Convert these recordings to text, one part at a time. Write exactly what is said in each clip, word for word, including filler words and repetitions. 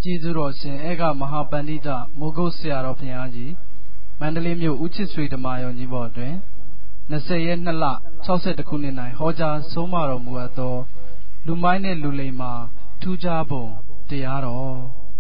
ကျေးဇူးတော်ရှင်ဧကမဟာပန္တိတမိုးကုတ်ဆရာတော်ဘုရားကြီးမန္တလေးမြို့ဦးချစ်ဆွေဓမ္မယုံကြီးဘော်တွင်20ရက်2လ61ခုနှစ်၌ဟောကြားဆုံးမတော်မူအပ်သောလူမိုင်းနှင့်လူလိမ်မှာထူးခြားပုံတရားတော်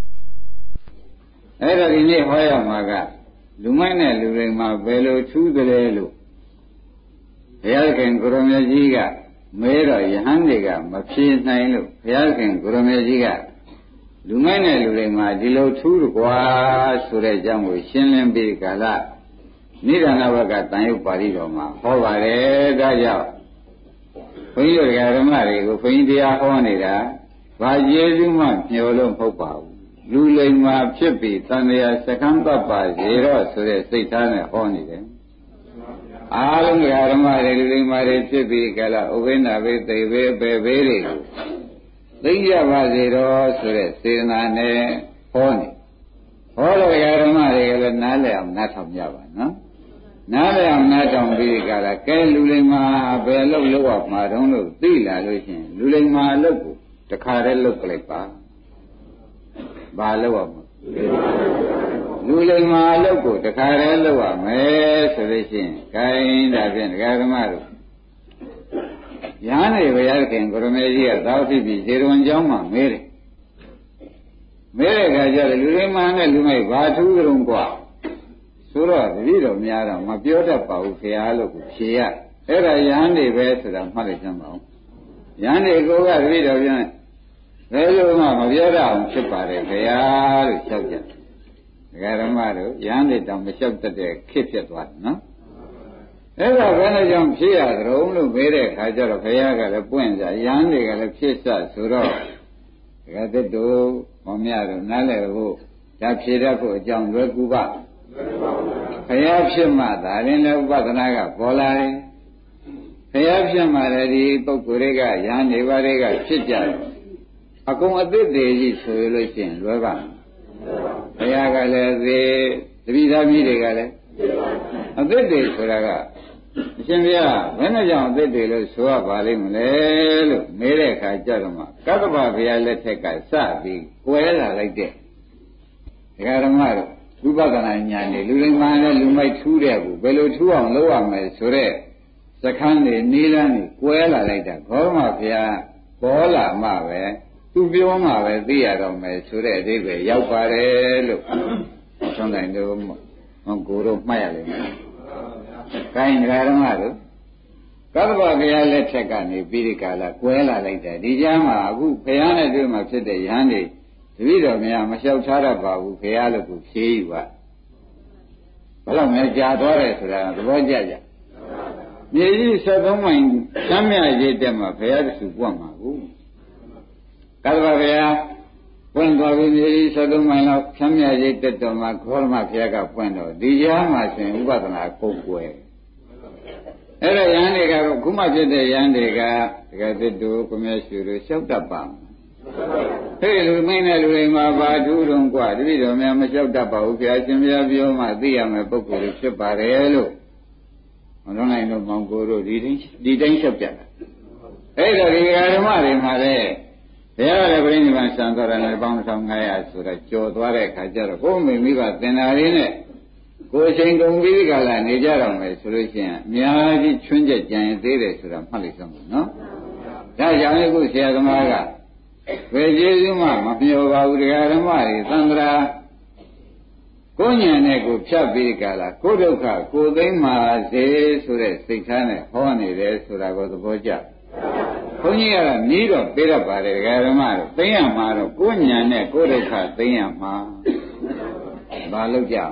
အဲ့တော့ဒီနေ့ဟောရမှာကလူမိုင်းနဲ့လူလိမ်မှာဘယ်လိုထူးတယ်လို့ဘုရားခင်ကိုရမကြီးကမဲတော့ယဟန်တွေကမဖြေနိုင်လို့ဘုရားခင်ကိုရမကြီးကလူမိုင်းနဲ့လူလိမ်မှာဒီလိုထူးတယ်ကွာဆိုတဲ့အကြောင်းကိုရှင်းလင်းပြီးကာလနိဒာနဘကတန်ရုပ်ပါဠိတော်မှာဟောပါတယ်ဒါကြောင့်ဘုန်းကြီးတို့ဓမ္မတွေကိုဘုန်းကြီးတရားဟောနေတာဘာကျေးဇူးမှမျှော်လို့မဟုတ်ပါဘူးလူလိမ်မှာဖြစ်ပြီးတန်ရာစကံပတ်ပါရေတော့ဆိုတဲ့စိတ်ထားနဲ့ဟောနေတယ်အားလုံးဓမ္မတွေလူလိမ်မှာဖြစ်ပြီးကလာဥပိ္ပနာဘေးသိဘေးပဲဘေးတွေကိုသိကြပါစေတော့ဆိုတဲ့စေတနာနဲ့ဟောနေဟောလို့ဓမ္မတွေကလည်းနားလည်အောင်နားထောင်ကြပါနော်နားလည်အောင်နားထောင်ပြီးကြလားကဲလူလိမ္မာဘယ်လို့လောက်အောင်မှာတုံးလို့သိလာလို့ရှိရင်လူလိမ္မာအလုပ်ကိုတခါတည်းလုပ်လိုက်ပါဘာလုပ်အောင်လူလိမ္မာအလုပ်ကိုတခါတည်းလုပ်ရမယ်ဆိုလို့ရှိရင်ဂိုင်းဒါဖြင့်ဓမ္မတို့ရဟန်းတွေဘုရားခင်ကိုရမေကြီးကသာဝတိပြည်ဇေရဝံကျောင်းမှာမဲတယ်မဲတဲ့အခါကျတော့လူလိမ္မာနဲ့လူမိုက်ဘာထူးကြုံกว่าဆိုတော့တတိတော်များတော့မပြောတတ်ပါဘူးခင်ဗျားလို့ဖြေရအဲ့ဒါယဟန်တွေပဲဆိုတာမှတ်လိုက်ကြပါဦးယဟန်တွေကိုကတတိတော်ပြန်ဘယ်လိုမှမပြောတတ်အောင်ဖြစ်ပါတယ်ခင်ဗျာလို့လျှောက်ကြဒကာဓမ္မတို့ယဟန်တွေတောင်မလျှောက်တတ်တဲ့ခေတ်ဖြစ်သွားတယ်နော်အဲ့ဒါဘယ်နဲ့ကြောင့်ဖြစ်ရကြုံလို့မေးတဲ့အခါကျတော့ခင်ဗျားကလည်းပွင့်ကြယဟန်တွေကလည်းဖြစ်စဆိုတော့ဒကာသစ်တို့မောင်မြတို့နားလည်ဖို့ဒါဖြေတတ်ဖို့အကြောင်းလွယ်ကူပါဘုရားဖြစ်မှသာရင်လည်းဥပဒနာကပေါ်လာတယ်ဘုရားဖြစ်မှလည်းဒီပုဂ္ဂိုလ်တွေကယဟန်နေပါတွေကဖြစ်ကြတယ်အကုန်အသစ်တွေကြီးဆိုရလို့ရှိရင်လွယ်ပါဘုရားကလည်းသေတပိသားကြီးတွေကလည်းအသစ်တွေဆိုတာကအရှင်ဘုရားဘယ်နဲ့ကြောင့်အသစ်တွေလို့ဆိုရပါလိမ့်မလဲလို့မေးတဲ့အခါကျတော့မှကတ္တဗဘုရားလက်ထက်ကစပြီးကွယ်လာလိုက်တဲ့ဒကာဓမ္မတို့ဝိပဿနာဉာဏ်နဲ့လူလိမ္မာနဲ့လူမိုက်ထူးတဲ့ကိုဘယ်လိုထူးအောင်လုပ်ရမလဲဆိုတော့စခန်းတွေနေလန်းတွေကွဲလာလိုက်တာဘောမဘုရားပေါ်လာမှပဲသူပြောမှပဲသိရတော့မယ်ဆိုတဲ့အဓိပ္ပာယ်ရောက်ပါတယ်လို့ဆွမ်းတိုင်းတို့ဟောကိုတို့မှတ်ရလိမ့်မယ်။ကိုင်းဓမ္မတို့ကတ္တဗဘုရားလက်ထက်ကနေပြီးဒီကာလကွဲလာလိုက်တယ်ဒီကြားမှာအခုဘုရားနဲ့တွေ့မှဖြစ်တဲ့ယဟန်တွေတပည့်တော်များမလျှောက်ထားတတ်ပါဘူးခင်ဗျားလို့ကိုဖြေးယူပါဘယ်တော့မှကြာသွားတယ်ဆိုတာသဘောကျကြမြေကြီးဆက်သုံးမိုင်သမ်းမြရည်တက်မှာဘုရားတဆူပွတ်မှာကိုကတ္တဗဘုရားပွင့်သွားပြီမြေကြီးဆက်သုံးမိုင်လောက်သမ်းမြရည်တက်တော်မှာခောရမဘုရားကပွင့်တော့ဒီကြားမှာရှင်ဥပဒနာကိုယ်ကွယ်အဲ့ဒါယဟန်တွေကခုမှဖြစ်တဲ့ယဟန်တွေကတကယ်သစ်တို့ကိုမြတ်ရှုတို့လျှောက်တတ်ပါဟဲ့လူမင်းနဲ့လူတွေမှာဘာထူးတုံးกว่าတပည့်တော်များမလျှောက်တတ်ပါဘူးခင်ဗျာရှင်ဘုရားပြောမှသိရမယ်ပုဂ္ဂိုလ်တွေဖြစ်ပါတယ်လို့မလွန်နိုင်တော့မောင်ကိုတို့ဒီတိုင်းဒီတိုင်းလျှောက်ကြတာအဲ့တော့ဒီဓမ္မတွေမှာလည်းဘုရားလည်းပြိဋိဘံစံတော်တယ်လည်းပေါင်းဆောင်ငါးရာဆိုတာကြော်သွားတဲ့အခါကျတော့ကိုယ်မိမိကသင်္နာရင်းနဲ့ကိုယ်ချိန်ကုန်ပြီးကြလာနေကြတော့မယ်ဆိုလို့ရှိရင်အများကြီးချွင်းချက်ကြံရသေးတယ်ဆိုတာမှတ်လိုက်စမ်းပါနော်ဒါကြောင့်အခုဆရာသမားကဘယ်ကျေးဇူးမှမပြောပါဘူးတရားဓမ္မတွေသံဃာကိုဉာဏ်နဲ့ကိုဖြတ်ပြီးကြလာကိုဒုက္ခကိုသိမ်းမှာစေဆိုတဲ့စိတ်ထားနဲ့ဟောနေတယ်ဆိုတာကိုသဘောကျဘုန်းကြီးကတော့နီးတော့ပြေးတတ်ပါတယ်တရားဓမ္မတွေသိရမှာတော့ကိုဉာဏ်နဲ့ကိုဒုက္ခသိရမှာဘာလို့ကြ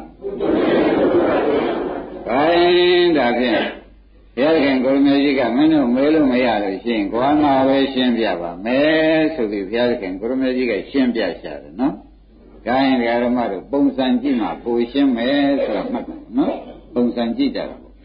ခိုင်းဒါဖြင့်ဘုရားခင်ကိုရမေကြီးကမင်းတို့မဲလို့မရလို့ရှိရင်ကိုယ်မှာပဲရှင်းပြပါမယ်ဆိုပြီးဘုရားခင်ကိုရမေကြီးကရှင်းပြရှာတယ်နော်။ခိုင်းဓမ္မတို့ပုံစံကြည့်မှပိုရှင်းမယ်ဆိုတာမှတ်တယ်နော်။ပုံစံကြည့်ကြတာပေါ့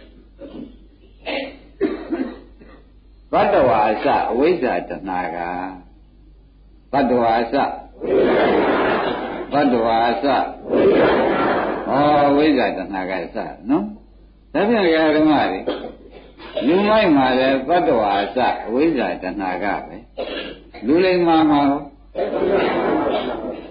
။ဘဒ္ဒဝါအစအဝိဇ္ဇာတဏှာကဘဒ္ဒဝါအစဘဒ္ဒဝါအစဟောအဝိဇ္ဇာတဏှာကအစနော်။ဒါပြန်ဓမ္မတွေလူမိုက်မှာလည်းသတ္တဝါအစအဝိဇ္ဇာတဏှာကပဲလူလိမ္မာမှာ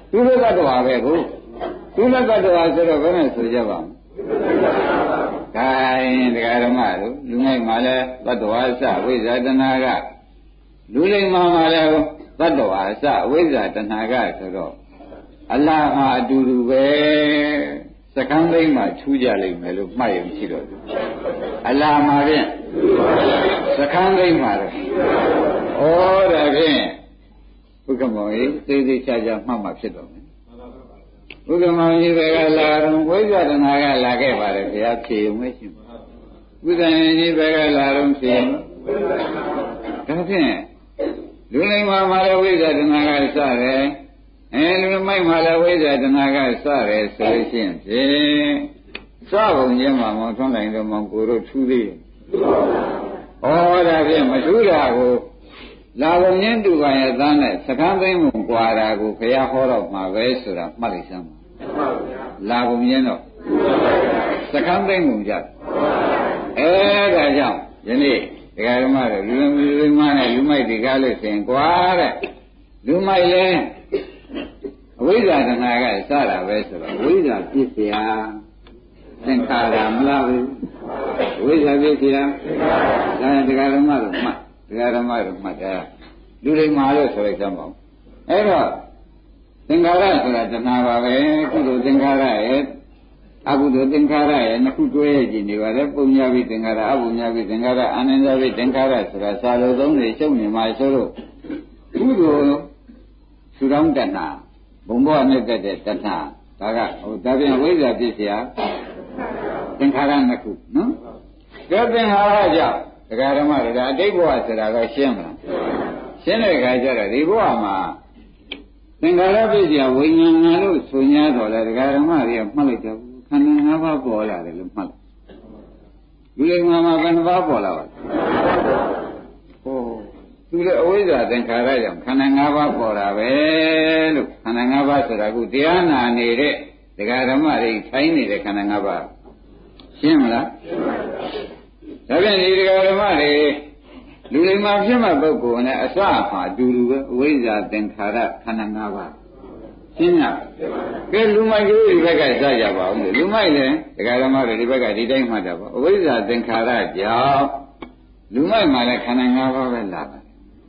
သူလည်းတ attva ပဲကိုသူလည်းတ attva ဆိုတော့ဘယ်နဲ့ဆိုကြပါ့မလဲ။ဒါရင်တရားဓမ္မတို့လူမိုက်မှာလဲတ attva အစဝိဇ္ဇာတဏှာကလူလိမ္မာမှာလဲတ attva အစဝိဇ္ဇာတဏှာကဆိုတော့အလားဟာအတူတူပဲစကံသိမ်းမှာထူးကြလိမ့်မယ်လို့မှတ်ရုံရှိတော့တယ်အလားမှာဖြင့်စကံသိမ်းမှာတော့ဩဒါဖြင့်ဘုက္ကမောကြီးသေးသေးချာချာမှတ်မှဖြစ်တော့မယ်ဘုက္ကမောကြီးတွေကလာတော့ဝိဇ္ဇာတဏှာကလာခဲ့ပါတယ်ဘုရားဖြေုံမရှိဘူးဘုဇင်ကြီးတွေကလာတော့ဖြေဒါဖြင့်လူလိမ္မာမှာလည်းဝိဇ္ဇာတဏှာကစတယ်အဲလူမိုက်မှာလည်းဝိဇ္ဇာတဏှာကစတယ်ဆိုလို့ရှိရင်ဖြင့်စပုံချင်းမှာမောထွန်းနိုင်တော့မောင်ကိုတို့ထူးသေးတယ်ဩဒါဖြင့်မထူးတာကိုလာပုံချင်းတူပါရဲ့သားနဲ့စကားသိမ်းမှုကွာတာကိုဘုရားဟောတော့မှာပဲဆိုတာမှတ်လိုက်စမ်းပါလာပုံချင်းတော့စကားသိမ်းမှုကြအဲဒါကြောင့်ယနေ့ဒကာဓမ္မတို့လူလူမနဲ့လူမိုက်ဒီကားလို့ဆိုရင်ကွာတဲ့လူမိုက်လဲအဝိဇ္ဇာတဏှာကစတာပဲဆိုတော့ဝိဇ္ဇာပြစ်เสียသင်္ခါရမလားဘူးဝိဇ္ဇာပြစ်เสียဒါဒကာဓမ္မတို့မှတ်ဒကာဓမ္မတို့မှတ်တာလူတွေမှာလို့ဆိုလိုက်ကြပါဦးအဲ့တော့သင်္ခါရဆိုတာတဏှာပါပဲကုသိုလ်သင်္ခါရရဲ့အကုသိုလ်သင်္ခါရရဲ့နှစ်ခုတွဲကြည့်နေပါလေပုံညာပိသင်္ခါရအပုံညာပိသင်္ခါရအာနန္ဒပိသင်္ခါရဆိုတာစာလိုသုံးတွေရှုပ်နေမှာဆိုတော့ကုသိုလ်သုတောင်းတဏှာဘုံဘောနဲ့တက်တဲ့တဏှာဒါကဟိုဒါပြန်ဝိဇ္ဇာပြစ်เสียသင်္ခါရနှစ်ခုနော်ဒါသင်္ခါရကြောင့်ဒကာဓမ္မတွေဒါအတိတ်ဘဝဆိုတာတော့ရှင်းမလားရှင်းတဲ့အခါကျတော့ဒီဘဝမှာသင်္ခါရပြည့်စရာဝိညာဏလို့ဆို냐တော့လေဒကာဓမ္မတွေကမှတ်လိုက်ကြဘူးခန္ဓာ၅ပါးပေါ်လာတယ်လို့မှတ်လိုက်လူတွေမှာဘယ်နှပါးပေါ်လာပါလဲဟောသူလည်းအဝိဇ္ဇာသင်္ခါရကြောင့်ခန္ဓာ၅ပါးပေါ်တာပဲလို့ခန္ဓာ၅ပါးဆိုတာကတရားနာနေတဲ့ဒကာဓမ္မတွေထိုင်းနေတဲ့ခန္ဓာ၅ပါးရှင်းမလားဒါပြန်ဒီဒကာဓမ္မတွေလူလိမ္မာဖြစ်မဲ့ပုဂ္ဂိုလ်နဲ့အစမှာအတူတူပဲအဝိဇ္ဇာသင်္ခါရခန္ဓာ၅ပါးရှင်းလားကဲလူမိုက်ကြီးဒီဘက်ကစကြပါဦးလူမိုက်လည်းဒကာဓမ္မတွေဒီဘက်ကဒီတိုင်းမှတ်တာပေါ့အဝိဇ္ဇာသင်္ခါရကြောင့်လူမိုက်မှာလည်းခန္ဓာ၅ပါးပဲလာတယ်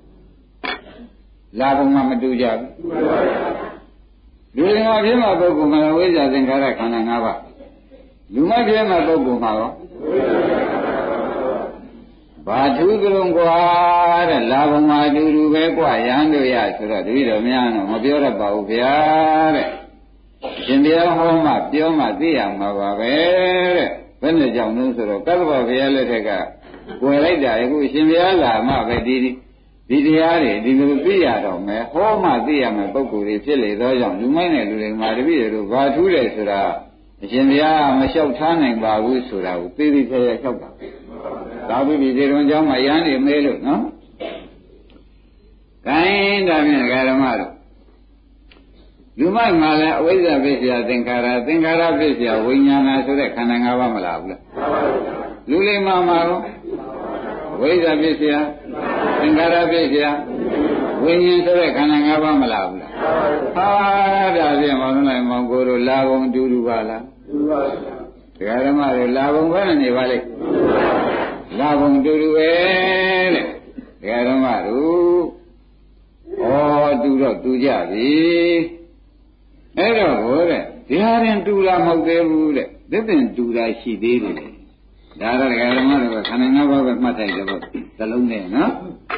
လာပုံမှမတူကြဘူးလူလိမ္မာဖြစ်မဲ့ပုဂ္ဂိုလ်မှာအဝိဇ္ဇာသင်္ခါရခန္ဓာ၅ပါးလူမိုက်ဖြစ်မဲ့ပုဂ္ဂိုလ်မှာရောဘာထူးကြုံกว่าတဲ့လာဘုံမှာအတူတူပဲกว่าရဟန်းတို့ရဆိုတော့တပည့်တော်များတော့မပြောရပါဘူးဗျာတဲ့ရှင်တရားဟောမှပြောမှသိရမှာပါပဲတဲ့ဘယ်နဲ့ကြောင့်လဲဆိုတော့ကတ္တဗဘုရားလက်ထက်ကွယ်လိုက်တာအခုရှင်ဘုရားလာမှပဲဒီဒီတရားတွေဒီလိုသိရတော့မယ်ဟောမှသိရမယ်ပုဂ္ဂိုလ်တွေဖြစ်လေသောကြောင့်လူမိုက်တဲ့လူတွေမှာတပည့်တော်ဘာထူးတယ်ဆိုတာအရှင်ဘုရားမလျှောက်ထားနိုင်ပါဘူးဆိုတာကိုသိသိချာချာလျှောက်တာသာဝိပိစေတော်ကျောင်းမှာရဟန်းတွေမဲလို့နော်။ဂိုင်းဒါဖြင့်ဓမ္မတို့လူမိုက်မှာလည်းအဝိဇ္ဇာဖြစ်เสียသင်္ခါရသင်္ခါရဖြစ်เสียဝိညာဏဆိုတဲ့ခန္ဓာ၅ပါးမလားဘူးလား။လူလိမ္မာမှာရောဝိဇ္ဇာဖြစ်เสียသင်္ခါရဖြစ်เสียဝိညာဉ်ဆိုတဲ့ခန္ဓာ၅ပါးမလားဘူးလား။ဟာဒါဖြင့်မောင်နိုင်မောင်ကိုတို့လာဘုံတူတူပါလား။တူပါဘူး။ဓမ္မတွေလာဘုံဘယ်နဲ့နေပါလိမ့်လာဘုံတူတူပဲတဲ့ဒကာဓမ္မတို့ဩတူတော့တူကြပြီအဲ့တော့ဟောတဲ့ဒီဟာရင်တူတာမဟုတ်သေးဘူးတဲ့သစ်ပင်တူတာရှိသေးတယ်ဒါတော့ဒကာဓမ္မတို့ကခန္ဓာ၅ပါးပဲမှတ်တိုင်းတယ်ပေါ့သလုံးနဲ့နော်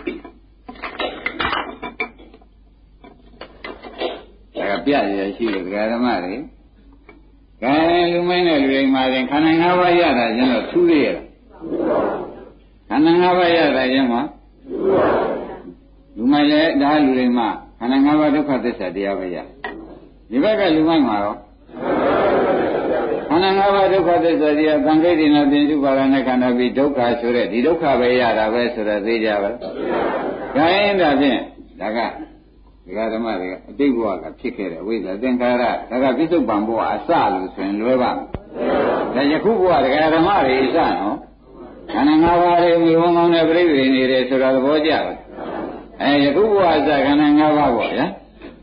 ဒါကပြရရှိတယ်ဒကာဓမ္မတွေကဲလူမင်းနဲ့လူတိုင်းမှာရင်ခန္ဓာ၅ပါးရတာကျတော့ထူးသေးရလားခန္ဓာ၅ပါးရတာရင်မှာလူမိုက်လည်းဒါလူတွေမှာခန္ဓာ၅ပါးဒုက္ခသစ္စာတရားပဲရဒီဘက်ကလူမိုက်မှာရောခန္ဓာ၅ပါးဒုက္ခသစ္စာတရားသံဃိတိနာပြင်စုပါရနဲ့ခန္ဓာပြီးဒုက္ခဆိုတဲ့ဒီဒုက္ခပဲရတာပဲဆိုတော့သိကြပါလား။ဒါရင်ဒါဖြင့်ဒါကဒီကဓမ္မတွေကအတိတ်ဘဝကဖြစ်ခဲ့တဲ့ဝိဇ္ဇာသင်္ခါရဒါကပြစ္ဆုတ်ပံဘဝအစလို့ဆိုရင်လွဲပါမယ်။ဒါယခုဘဝဒကာဓမ္မတွေအစနော်ခန္ဓာ၅ပါးတွေမြုံကောင်းတဲ့ပြိဋိနေတယ်ဆိုတာသဘောကျလားအဲယခုဘဝအစခန္ဓာ၅ပါးပေါ့ဗျာ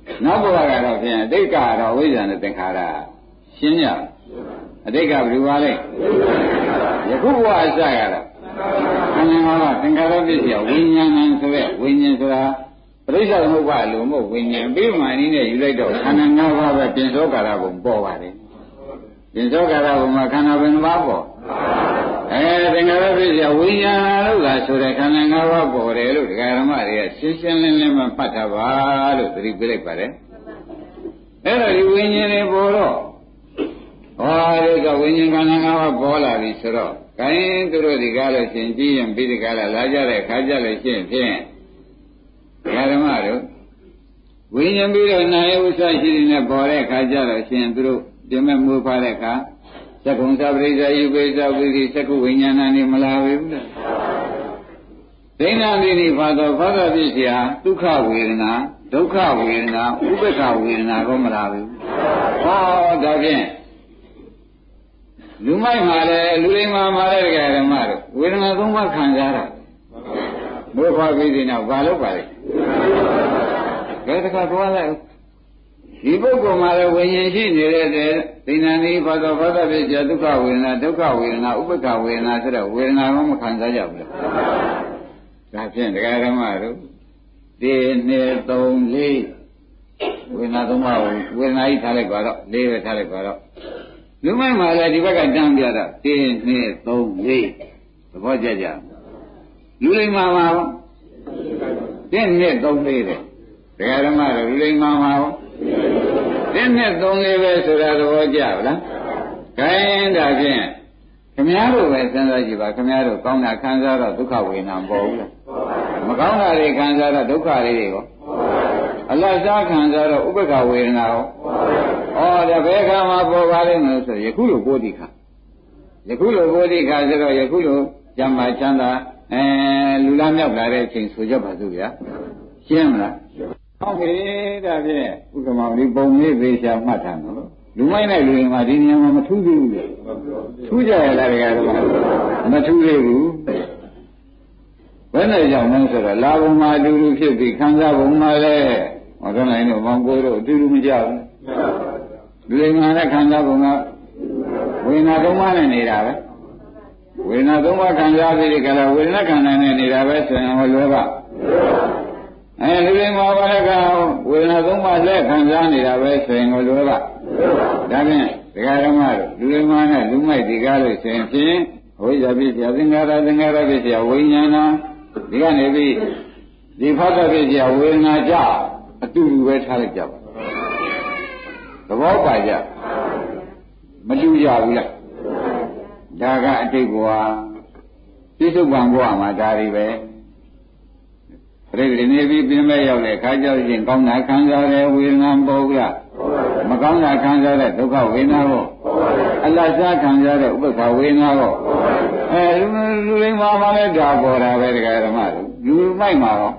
နောက်ဘဝကတော့ဖြင့်အတိတ်ကတော့ဝိဇ္ဇာနဲ့သင်္ခါရရှင်းကြအတိတ်ကဘယ်လိုပါလဲယခုဘဝအစကတော့ခန္ဓာငါးပါးသင်္ခါရပစ္စည်းဝိညာဏဆိုတဲ့ဝိညာဉ်ဆိုတာပရိစ္ဆေသမုပ္ပါလို့မဟုတ်ဝိညာဉ်ပြီးမှအနည်းနဲ့ယူလိုက်တော့ခန္ဓာငါးပါးပဲပြင်စောကာရဘုံပေါ်ပါတယ်ပြင်စောကာရဘုံမှာခန္ဓာဘယ်နှပါးပေါ်အဲသင်္ခါရပစ္စည်းဝိညာဏလို့ကဆိုတဲ့ခန္ဓာငါးပါးပေါ်တယ်လို့ဒကာဓမ္မတွေကရှင်းရှင်းလင်းလင်းမှမှတ်ထားပါလို့သတိပေးလိုက်ပါတယ်အဲ့တော့ဒီဝိညာဉ်တွေပေါ်တော့ဟောဒီကဝိညာဉ်ခန္ဓာငါးပါးပေါ်လာပြီဆိုတော့ခိုင်းသူတို့ဒီကားလို့ရှင်ကြည့်ရင်ပြီးဒီကားလာကြတဲ့ခါကြလို့ရှင်ဖြင့်ဒကာဓမ္မတို့ဝိညာဉ်ပြီးတော့နာယဥစ္စာရှိနေပေါ်တဲ့ခါကြလို့ရှင်သူတို့ပြမဲ့မူဖားတဲ့ခါသက္ကုံသပရိစ္ဆာယုပိစ္ဆဝိရိသက္ကုဝိညာဏနေမလာဘူးလားဒိဋ္ဌာတိနိဘာသောဘာသာပစ္စယဒုက္ခဝေဒနာဒုက္ခဝေဒနာဥပ္ပခဝေဒနာကိုမလာဘူးဟောဒါဖြင့်လူမိုက်မှာလည်းလူလိမ္မာမှာလည်းဓမ္မတို့ဝေဒနာသုံးပါးခံစားတာဘုရားပြီးဒီနောက်ဘာလုပ်ပါလဲဘယ်တခါသွားလိုက်ဒီပုဂ္ဂိုလ်မှာလည်းဝိညာဉ်ရှိနေတဲ့တဲ့ဒိဋ္ဌာနိဘာသောဘာသာပစ္စယဒုက္ခဝေဒနာဒုက္ခဝေဒနာဥပ္ပခဝေဒနာဆိုတော့ဝေဒနာကိုမခံစားကြဘူးလားဒါဖြင့်တရားဓမ္မတို့ဒီနှစ်သုံးလေးဝေဒနာသုံးပါးကိုဝေဒနာကြီးထားလိုက်ပါတော့လေးပဲထားလိုက်ပါတော့လူမိုက်မှာလည်းဒီဘက်ကတန်းပြတော့ဒီနှစ်သုံးလေးသဘောကျကြလူလိမ္မာမှာဒီနှစ်သုံးလေးတဲ့တရားဓမ္မတို့လူလိမ္မာမှာဒီနှစ်သုံးလေးပဲဆိုတာသဘောကျဗလားခိုင်းဒါဖြင့်ခမည်းတော်ပဲစဉ်းစားကြည့်ပါခမည်းတော်ကောင်းတာခံစားတော့ဒုက္ခဝေဒနာပေါ်ဘူးလားမကောင်းတာတွေခံစားတော့ဒုက္ခတွေရောအလတ်စားခံစားတော့ဥပ္ပခဝေဒနာရောဩဒါဘယ်ခါမှပေါ်ပါလိမ့်မလို့ဆိုယခုလိုဘောဓိခယခုလိုဘောဓိခဆိုတော့ယခုလိုကျမ်းမာချမ်းသာအဲလူလားမြောက်လာတဲ့အချိန်ဆိုကြပါစို့ဗျာရှင်းမလားဟုတ်ကဲ့ဒါဖြင့်ဥက္ကမောင်ဒီပုံလေးသေးချာမှတ်ထားနော်လူမိုက်နဲ့လူရင်မှာဒီနေရာမှာမထူးသေးဘူးလေထူးကြရလားတကယ်တော့မထူးသေးဘူးဘယ်နဲ့ကြောင့်လဲဆိုတော့လာဘုံမှာအတူတူဖြစ်ပြီးခံစားဘုံမှာလည်းဟောတော့နိုင်တော့မောင်ကိုတို့အတူတူမကြဘူးလူရင်မှာလည်းခံစားဘုံကဝေဒနာသုံးပါးနဲ့နေတာပဲဝေဒနာသုံးပါးခံစားပြီးဒီကလာဝေဒနာခန္ဓာနဲ့နေတာပဲဆိုရင်ဟောလွယ်ပါအဲလူရင်မှာဘာလဲကဝေဒနာသုံးပါးလက်ခံစားနေတာပဲဆိုရင်ဟောလွယ်ပါဒါဖြင့်ဒကာဓမ္မတို့လူရင်မှာနဲ့လူမိုက်ဒီကားလို့ဆိုရင်ဖြင့်ဝိဇ္ဇာပစ္စယသင်္ခါရသင်္ခါရပစ္စယဝိညာဏဒီကနေပြီးဒီဖတ်တဲ့ပစ္စယဝေဒနာကြအတူတူပဲထားလိုက်ကြပါသဘောပါကြမတူကြဘူးလားဒါကအတိတ်ဘဝပြစ္ဆုတ်ပံဘဝမှာဒါတွေပဲပြိတ္တိနေပြီးပြင်မဲ့ရောက်တဲ့ခါကြောက်ရင်ကောင်းတာခံစားတယ်ဝေဒနာပေါ်ဘူးလားမကောင်းတာခံစားတဲ့ဒုက္ခဝေဒနာကိုအလတ်စားခံစားတဲ့ဥပ္ပခဝေဒနာကိုအဲလူလူလိမ္မာမှလည်းဒါပေါ်တာပဲတရားဓမ္မတို့လူမိုက်မှာတော့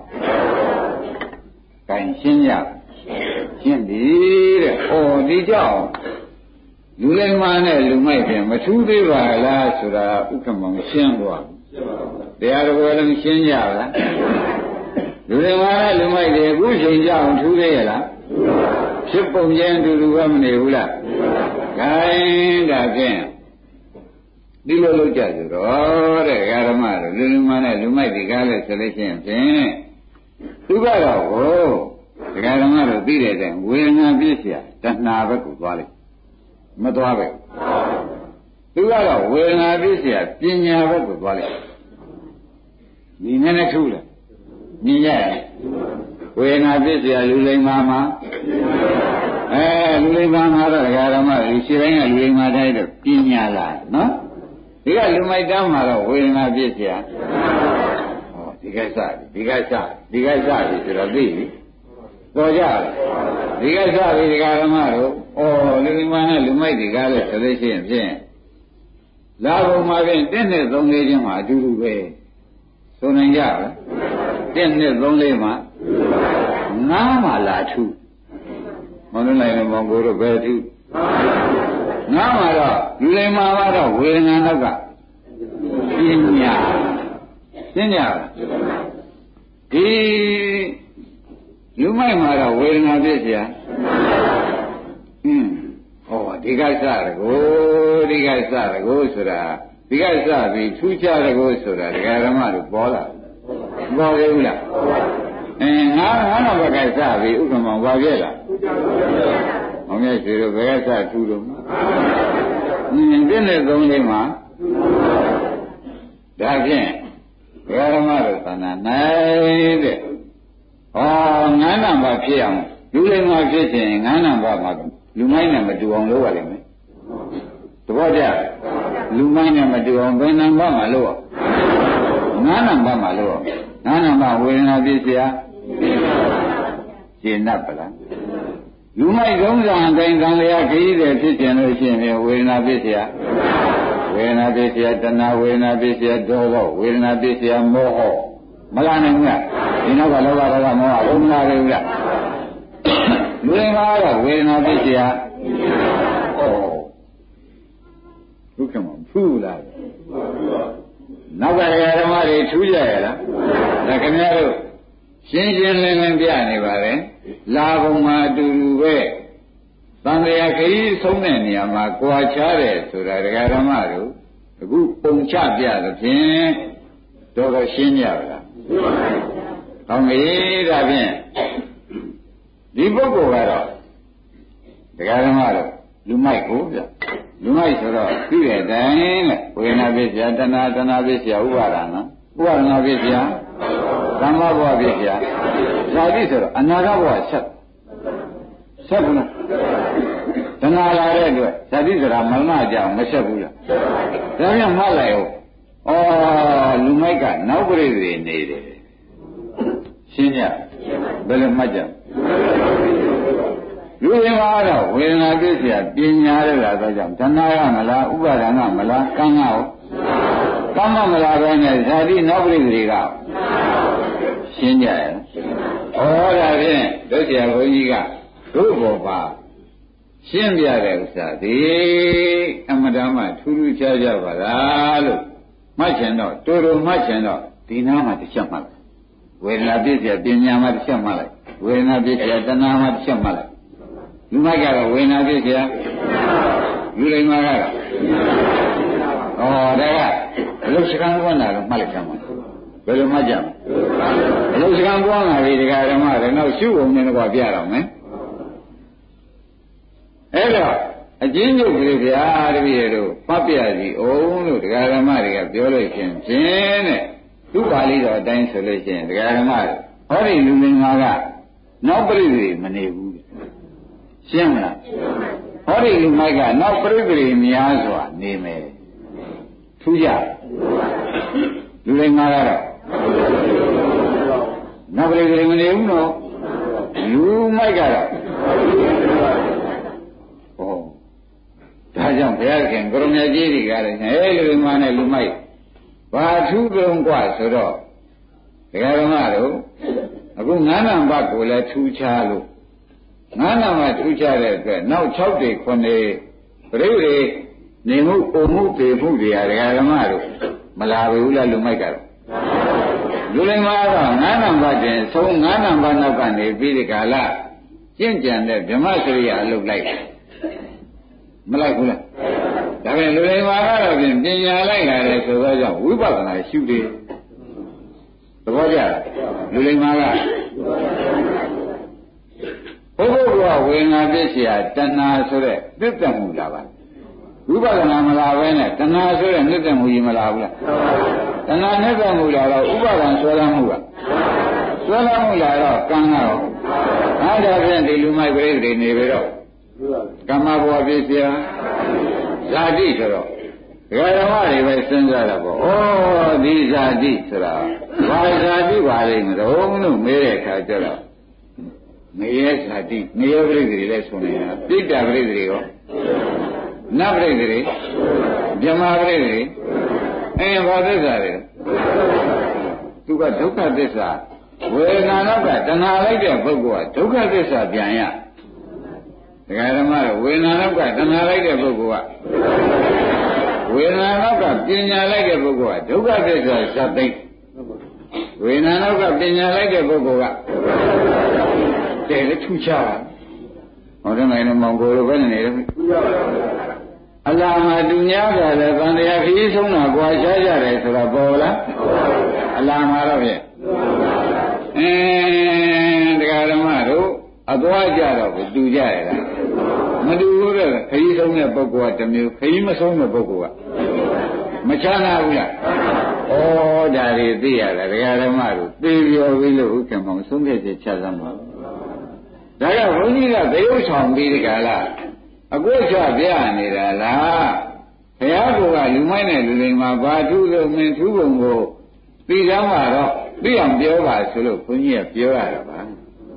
တိုင်ရှင်းရရှင်းပြီတဲ့ဩဒီကြောင့်လူလိမ္မာနဲ့လူမိုက်ပြန်မထူးသေးပါလားဆိုတာဥက္ကမောင်ရှင်းသွားတရားတော်လည်းရှင်းကြလားလူလိမ္မာနဲ့လူမိုက်တွေအခုချိန်ကြအောင်ထူးသေးရလားဖြစ်ပုံချင်းအတူတူပဲမနေဘူးလားခိုင်းဒါဖြင့်ဒီလိုလုပ်ကြဆိုတော့တဲ့ဓမ္မတို့လူလူမနဲ့လူမိုက်ဒီကားလဲဆိုလို့ရှိရင်ဖြင့်သူကတော့ဟိုဒကာဓမ္မတို့သိတဲ့တဲ့ဝေဒနာပြည့်စရာတဏှာဘက်ကိုသွားလိုက်မသွားပဲသူကတော့ဝေဒနာပြည့်စရာပညာဘက်ကိုသွားလိုက်ဒီနည်းနဲ့ထူးလားမြင်ရတယ်ဝေဒနာပြည့်စရာလူလိမ္မာမှာအဲလူလိမ္မာမှာတော့ဒကာဓမ္မတို့ရှင်းတိုင်းကလူလိမ္မာတိုင်းတော့ပညာလားနော်ဒီကလူမိုက်တမ်းမှာတော့ဝေဒနာပြည့်စရာဟောဒီကစဒီကစဒီကစပြီဆိုတော့သိပြီတော်ကြဒီကစပြီဒီကဓမ္မတို့ဩလူလိမ္မာနဲ့လူမိုက်ဒီကားလဲဆိုလို့ရှိရင်ဖြင့်လာဘုံမှာဖြင့်တစ်နှစ်သုံးလေးချင်းမှာအတူတူပဲဆိုနိုင်ကြလားတစ်နှစ်သုံးလေးမှာငါးမှာလာထူးမလို့နိုင်လည်းမောင်ကိုတို့ဘယ်ထူးငါမှာတော့လူလိမ္မာကတော့ဝေဒနာတော့ကပညာရှင်းကြလားဒီလူမိုက်မှာတော့ဝေဒနာဖြစ်เสียอืมဟောဒီကစရကိုဒီကစရကိုဆိုတာဒီကစပြီးထူးခြားရကိုဆိုတာဒကာဓမ္မတို့ပေါ်လာပေါ်သေးဘူးလားအဲငါငါတော့ဘက်ကစပြီးဥက္ကမောင်ဘာပြည့်လားမောင်မြတ်ရွှေတို့ဘယ်ကစထူးတော့อืมပြည့်တဲ့သုံးလေးမှာဒါဖြင့်ဒကာဓမ္မတို့သဏ္ဍာန်နိုင်တဲ့ဩငါးနံပါတ်ဖြစ်အောင်လူလိမ္မာဖြစ်ခြင်းငါးနံပါတ်မှာလူမိုင်းနဲ့မတူအောင်လုပ်ရလိမ့်မယ်သဘောကျလူမိုင်းနဲ့မတူအောင်ဘယ်နံပါတ်မှာလုပ်ရငါးနံပါတ်မှာလုပ်ရငါးနံပါတ်ဝေဒနာဖြစ်เสียရှင်း납ပလားလူမိုက်သုံးဆောင်အတိုင်းသံဃာခရီးတယ်ဖြစ်ခြင်းလို့ရှိရင်ဝေဒနာဖြစ်เสียဝေဒနာဖြစ်เสียတဏှာဝေဒနာဖြစ်เสียဒေါသဝေဒနာဖြစ်เสียမောဟမလားနိုင်ဘူးလားဒီနောက်ကလောဘဒေါသမောဟဘုံမလားဘူးလားလူရင်းကားတော့ဝေဒနာဖြစ်เสียဩဒုက္ခမဖူးလားနောက်ကဓမ္မတွေထူးကြရလားဒါခင်ဗျားတို့ရှင်းရှင်းလင်းလင်းပြနေပါလေလာဘုံမှာအတူတူပဲသံဃာခရီးဆုံးတဲ့နေရာမှာကြွာချတယ်ဆိုတာဒကာဓမ္မတို့အခုပုံချပြသဖြင့်တော်တော်ရှင်းကြပါလားဟောမေးဒါဖြင့်ဒီပုဂ္ဂိုလ်ကတော့ဒကာဓမ္မတို့လူမိုက်ကိုပြလူမိုက်ဆိုတော့ပြီးတဲ့အတိုင်းလေဝေဒနာဖြစ်เสียတဏှာတဏှာဖြစ်เสียဥပါဒနာဥပါဒနာဖြစ်เสียသမ္မာဘဝဖြစ်เสียဇာတိဆိုတော့အနာဂတ်ဘဝဆက်ဆက်ဘူးလားတဏှာလာတဲ့အတွက်ဇာတိဆိုတာမရဏကြောင့်မဆက်ဘူးလားဒါပြန်မှတ်လိုက်အောင်ဩလူမိုက်ကနောက်ပြိတ္တိနေတယ်ရှင်းကြဘယ်လိုမှတ်ကြလူရင်းကတော့ဝေဒနာဖြစ်เสียပညာရလာတော့ကြောင့်တဏှာရမလားဥပါဒနာမလားကံကရောကမ္မမလားပဲနဲ့ဇာတိနောက်ပြိတ္တိကရှင်းကြရဲ့ဩဒါဖြင့်တို့ဆရာဘုန်းကြီးကတို့ဘောပါရှင်းပြတဲ့ဥစ္စာဒီအမတမထူးထူးခြားခြားပါလားလို့မှတ်ချင်တော့တူတူမှတ်ချင်တော့ဒီနားမှာတစ်ချက်မှတ်လိုက်ဝေဒနာပြည့်ပြပညာမှာတစ်ချက်မှတ်လိုက်ဝေဒနာပြည့်ပြတဏှာမှာတစ်ချက်မှတ်လိုက်လူမိုက်ကတော့ဝေဒနာပြည့်ပြလူလိမ္မာကတော့ဩဒါကအလုစကံကွန်းတာလို့မှတ်လိုက်ကြမှာဘယ်လိုမှတ်ကြမလဲအလုစကံကွန်းတာဒီကဓမ္မတွေတော့ရှုုံနေတော့ပြရအောင်မယ်အဲ့တော့အကျဉ်းချုပ်ကလေးဗျာတပည့်တို့ဖတ်ပြကြည့်အောင်လို့ဒကာဓမ္မတွေကပြောလို့ရှင်ဖြင့်တဲ့သူပါဠိတော်အတိုင်းဆိုလို့ရှိရင်ဒကာဓမ္မတွေဟောဒီလူငင်္ဂါကနောက်ပြိတ္တိမနေဘူးရှင်းမလားဟောဒီလူမိုက်ကနောက်ပြိတ္တိများစွာနေမယ်ထူးကြလူငင်္ဂါကတော့နောက်ပြိတ္တိမနေဘူးနော်လူမိုက်ကတော့ဒါကြောင့်ဘုရားခင်ကိုရမကြီးတွေကလည်းအဲလူမှနဲ့လူမိုက်ဘာထူးကြုံกว่าဆိုတော့ဒကာဓမ္မတို့အခုငါးနံပါတ်ကိုလည်းထူးခြားလို့ငါးနံပါတ်ထူးခြားတဲ့အတွက်နောက်၆တွေခုနှစ်ပြိဋိနေမှုပုံမှုပေမှုတွေဟာဒကာဓမ္မတို့မလာဘူးလားလူမိုက်ကတော့လူလိမ္မာတော့ငါးနံပါတ်တင်သုံးငါးနံပါတ်နောက်ကနေပြီးဒီကာလကျင့်ကြံတဲ့ဗြဟ္မစရိယအလုပ်လိုက်မလိုက်ဘူးလားဒါပြန်လူတွေမှာကတော့ပြင်ပညာလိုက်လာတယ်ဆိုတော့ကြောင့်ဝိပဿနာရှုတယ်သဘောကျလားလူတွေမှာကဘုဘုကဝေငါပြည့်เสียတဏှာဆိုတဲ့သစ္စာမှုလာပါဝိပဿနာမလာဘဲနဲ့တဏှာဆိုတဲ့သစ္စာမှုကြီးမလာဘူးလားတဏှာသစ္စာမှုလာတော့ဥပါဒံဆွဲလမ်းမှုကဆွဲလမ်းမှုလာတော့ကံကတော့အားဒါဖြင့်ဒီလူမိုက်ပြိတ္တိနေပြီးတော့ကမ္မဘဝပြည့်စရာဇာတိဆိုတော့ဒကာဓမ္မတွေပဲစဉ်းစားတာပေါ့ဩဒီဇာတိဆိုတာဘာဇာတိပါလိမ့်မလို့လို့မေးတဲ့အခါကျတော့ငရဲဇာတိငရဲပြိတ္တိလည်းဆိုနေတာပြိတ္တာပြိတ္တိရောနတ်ပြိတ္တိဗြဟ္မာပြိတ္တိအဲဘာသစ္စာတွေသူကဒုက္ခသစ္စာဝေဒနာတော့ကတဏှာလိုက်တဲ့ပုဂ္ဂိုလ်ကဒုက္ခသစ္စာပြန်ရဒကာဓမ္မတို့ဝေဒနာနောက်ကတဏှာလိုက်တဲ့ပုဂ္ဂိုလ်ကဝေဒနာနောက်ကပညာလိုက်တဲ့ပုဂ္ဂိုလ်ကဒုက္ခသစ္စာဇတ်သိဝေဒနာနောက်ကပညာလိုက်တဲ့ပုဂ္ဂိုလ်ကတယ်လေထူးခြားတာဟောတယ်မယ်မောင်ကိုလိုပဲနေတယ်အလားမှာသူများကလည်းဗန္တရားခရီးဆုံးတာကြွားရှားကြတယ်ဆိုတော့ပေါ်လားအလားမှာတော့ဖြင့်အင်းတရားဓမ္မတို့အသွားကြတော့တူကြရလားမတူဘူးတဲ့ခရီးဆုံးတဲ့ပုဂ္ဂိုလ်ကတစ်မျိုးခရီးမဆုံးတဲ့ပုဂ္ဂိုလ်ကမချမ်းသာဘူးလားဩဒါတွေသိရတာတရားဓမ္မတို့သိပြောပြီးလို့ဥက္ကမောင်ဆုံးဖြတ်ချက်ချသမှာဒါကဘုန်းကြီးကသေယုတ်ဆောင်ပြီးဒီကလားအကွက်ချပြနေတာလားဘုရားကလူမိုက်တဲ့လူတွေမှာဘာထူးလို့မင်းထူးပုံကိုသိကြမှာတော့သိအောင်ပြောပါဆိုလို့ဘုန်းကြီးကပြောရတာပါ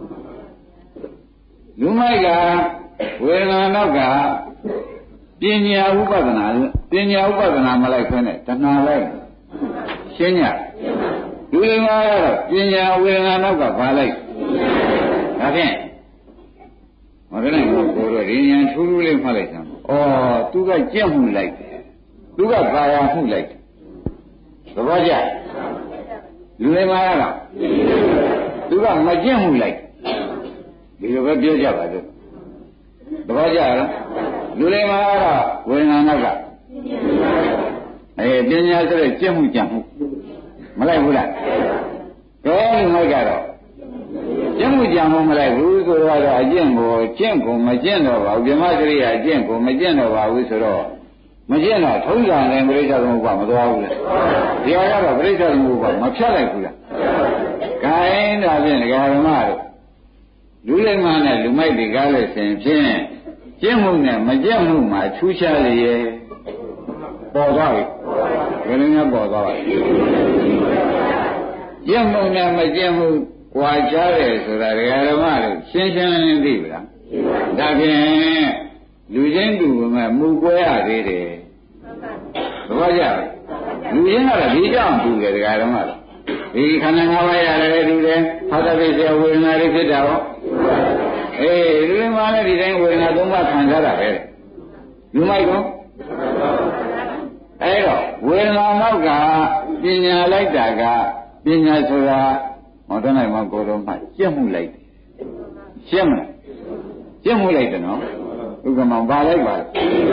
လူမိုက်ကဝေဒနာနောက်ကပညာဥပဒနာပညာဥပဒနာမလိုက်ခွင့်နဲ့တဏှာလိုက်ရှင်းညလူတွေမှာတော့ပညာဝေဒနာနောက်ကဘာလိုက်ဒါဖြင့်မကနဲ့ကိုကိုတော့ဒီဉာဏ်ထူးထူးလေးမှတ်လိုက်စမ်းဩသူကကြက်မှုလိုက်တယ်သူကကာယမှုလိုက်တယ်သဘောကျလူတွေမှာတော့သူကမကြက်မှုလိုက်ဒီလိုပဲပြောကြပါစို့သဘောကျလားလူတွေမှာတော့ဝေဒနာနောက်ကအဲပညာဆိုတဲ့ကြက်မှုကြံမှုမလိုက်ဘူးလားကဲလူမိုက်ကတော့ကျင့်မှုကြံမှုမလိုက်ဘူးဆိုတော့အကျင့်ကိုကျင့်ကိုမကျင့်တော့ပါဘူးဗြဟ္မစရိယအကျင့်ကိုမကျင့်တော့ပါဘူးဆိုတော့မကျင့်တော့ထုံးစံတဲ့ပြိဿသမုပ္ပါမသွားဘူးလားဒီဟာကတော့ပြိဿသမုပ္ပါမဖြတ်လိုက်ဘူးလားခိုင်းတာဖြင့်ဒကာဓမ္မတို့လူလိမ္မာနဲ့လူမိုက်တွေကားလို့ရှင်ဖြင့်ကျင့်မှုနဲ့မကျင့်မှုမှာထူးခြားလေရဲ့ပေါ်သွားပြီဘယ်လိုများပေါ်သွားပါလဲကျင့်မှုနဲ့မကျင့်မှုကွာခြားတယ်ဆိုတာဒကာဓမ္မတို့ရှင်းရှင်းလင်းလင်းသိပြီလားဒါဖြင့်လူချင်းတူကမှမူကွဲရသေးတယ်သဘောကျလားလူချင်းကတော့ဒီကြောင့်တူတယ်ဒကာဓမ္မတို့ဒီခန္ဓာ၅ပါးရတယ်တူတယ်ဟောတပိစေဝေဒနာတွေဖြစ်တာဟောအေးဒီမှာလည်းဒီတိုင်းဝေဒနာသုံးပါးခံစားတာပဲလူမိုက်ကောအဲ့တော့ဝေဒနာနောက်ကပညာလိုက်တာကပညာဆိုတာဟောတနိုင်မှာကိုယ်တော်မှကျက်မှုလိုက်တယ်ရှင်းမလားကျက်မှုလိုက်တယ်နော်ဥက္ကမောင်ပါလိုက်ပါ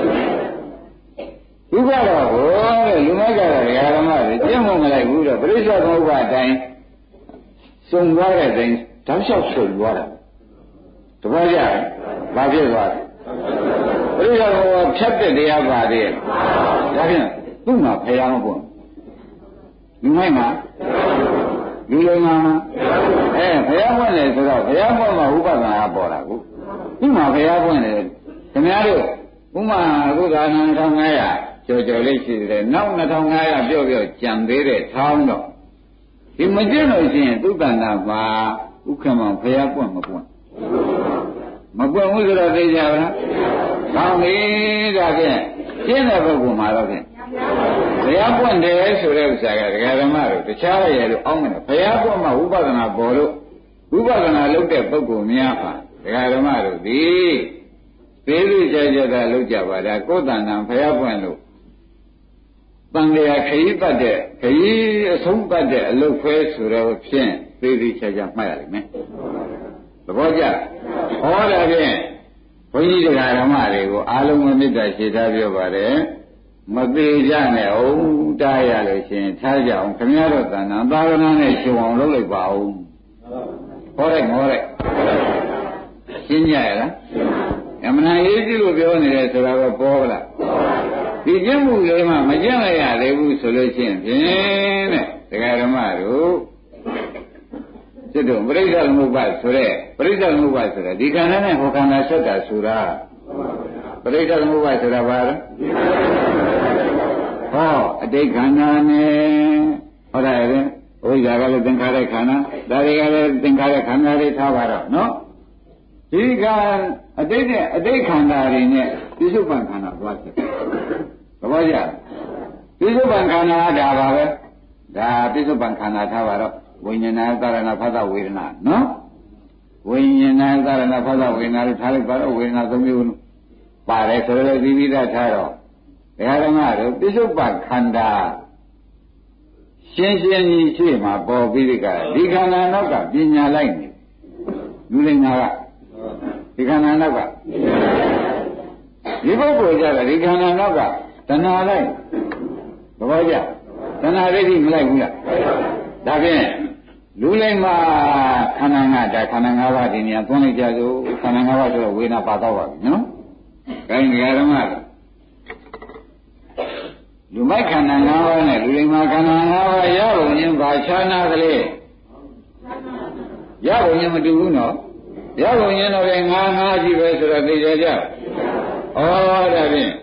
သူကတော့ဟောတဲ့လူမိုက်ကတော့ဓမ္မတွေကျက်မှုမလိုက်ဘူးတော့ပရိစ္ဆေသမုပ္ပါအတိုင်းစုံသွားတဲ့အတိုင်းတောက်လျှောက်ဆွသွားတာတပည့်ကြဘာဖြစ်သွားလဲပရိစ္ဆေသမုပ္ပါဖြတ်တဲ့တရားပါသေးတယ်ဒါဖြင့်သူ့မှာဖျားမပေါ့လူမိုက်မှာလူလုံးမှာအဲဘုရားပွင့်တယ်ဆိုတော့ဘုရားပွင့်မှာဥပဒနာပေါ်တာကိုသူ့မှာဘုရားပွင့်တယ်ခင်ဗျားတို့ဥမာအခုကနှစ်ထောင်ငါးရာကြော်ကြော်လေးရှိတယ်နောက်နှစ်ထောင်ငါးရာပြော့ပြော့ကြံသေးတဲ့ထောင်းတော့ဒီမကျင့်လို့ရှိရင်သူ့တဏ္ဍာမှာဥက္ကမောင်ဘုရားပွင့်မပွင့်မပွင့်ဘူးဆိုတော့သိကြပါလားကောင်းပြီဒါဖြင့်ကျင့်တဲ့ပုဂ္ဂိုလ်မှာတော့ဖြင့်ဘုရားပွင့်တယ်ဆိုတဲ့ဥစ္စာကဒကာဓမ္မတို့တခြားရည်လို့အောင်းတယ်ဘုရားပွင့်မှာဝိပဿနာပေါ်လို့ဝိပဿနာလုပ်တဲ့ပုဂ္ဂိုလ်များပါဒကာဓမ္မတို့ဒီသေးသေးချာချာသာလုပ်ကြပါဒါကိုယ်တဏ္ဍာဘုရားပွင့်လို့တန်လျာခရီးပတ်တဲ့ခရီးအဆုံးပတ်တဲ့အလုပ်ခွဲဆိုတော့ဖြင့်သေးသေးချာချာမှတ်ရလိမ့်မယ်သဘောကျဟောတာဖြင့်ဘုန်းကြီးတရားဓမ္မတွေကိုအားလုံးမေတ္တာရှိထားပြောပါတယ်မသေးကြနဲ့အောင်တားရလို့ရှင်ထားကြအောင်ခင်ဗျားတို့တဏ္ဍာသာသနာနဲ့ရှင်အောင်လုပ်လိုက်ပါဦးဟောလိုက်ဟောလိုက်ရှင်းကြရလားအမှန်ရေးကြည့်လို့ပြောနေတယ်ဆိုတာကပေါ်လားဒီကျင့်မှုလေးမှမကျင့်လိုက်ရသေးဘူးဆိုလို့ရှိရင်ဖြင့်တဲ့တရားဓမ္မတို့စိတ်တို့ပရိစ္ဆေသမုပ္ပါဆိုတဲ့ပရိစ္ဆေသမုပ္ပါဆိုတာဒီခန္ဓာနဲ့ဟောခန္ဓာဆက်တာဆိုတာပရိစ္ဆေသမုပ္ပါဆိုတာဘာလဲဟောအတိတ်ခန္ဓာနဲ့ဟောတယ်ဝိဇ္ဇာကလည်းသင်္ခါရခန္ဓာဒါတွေကလည်းသင်္ခါရခန္ဓာတွေထားပါတော့နော်ဒီကအတိတ်နဲ့အတိတ်ခန္ဓာတွေနဲ့ပြစ္ဆုတ်ပံခန္ဓာသွားတယ်သဘောကျပြစ္ဆုတ်ပံခန္ဓာဒါပါပဲဒါပြစ္ဆုတ်ပံခန္ဓာထားပါတော့ဝိညာဏသာရဏဖသဝေဒနာနော်ဝိညာဏသာရဏဖသဝေဒနာလို့ထားလိုက်ပါတော့ဝေဒနာသုံးမျိုးပါတယ်ဆိုတော့ဒီပြီးသားထားတော့ဘုရားဓမ္မတို့ပြစ္ဆုတ်ပံခန္ဓာရှင်းရှင်းကြီးရှိမှပေါ်ပြီးဒီကဒီခန္ဓာနောက်ကပညာလိုက်နေလူလိမ္မာကဒီခန္ဓာနောက်ကဒီပုဂ္ဂိုလ်ကြတယ်ဒီခန္ဓာနောက်ကတဏှာလိုက်သဘောကျတဏှာဒိဋ္ဌိမလိုက်ဘူးလားဒါဖြင့်လူလိမ္မာခန္ဓာငါဒါခန္ဓာ၅ပါးဒီနေရာသွန်းလိုက်ကြစို့ခန္ဓာ၅ပါးဆိုတော့ဝေဒနာပါတော့ပါပြီနော်ဒါရင်ဒီဓမ္မလူမိုက်ခန္ဓာ၅ပါးနဲ့လူလိမ္မာခန္ဓာ၅ပါးရပုံချင်းဘာခြားနာကလေးရပုံချင်းမတူဘူးနော်ရပုံချင်းတော့လည်းငါးငါးကြီးပဲဆိုတော့သိကြကြဩဒါဖြင့်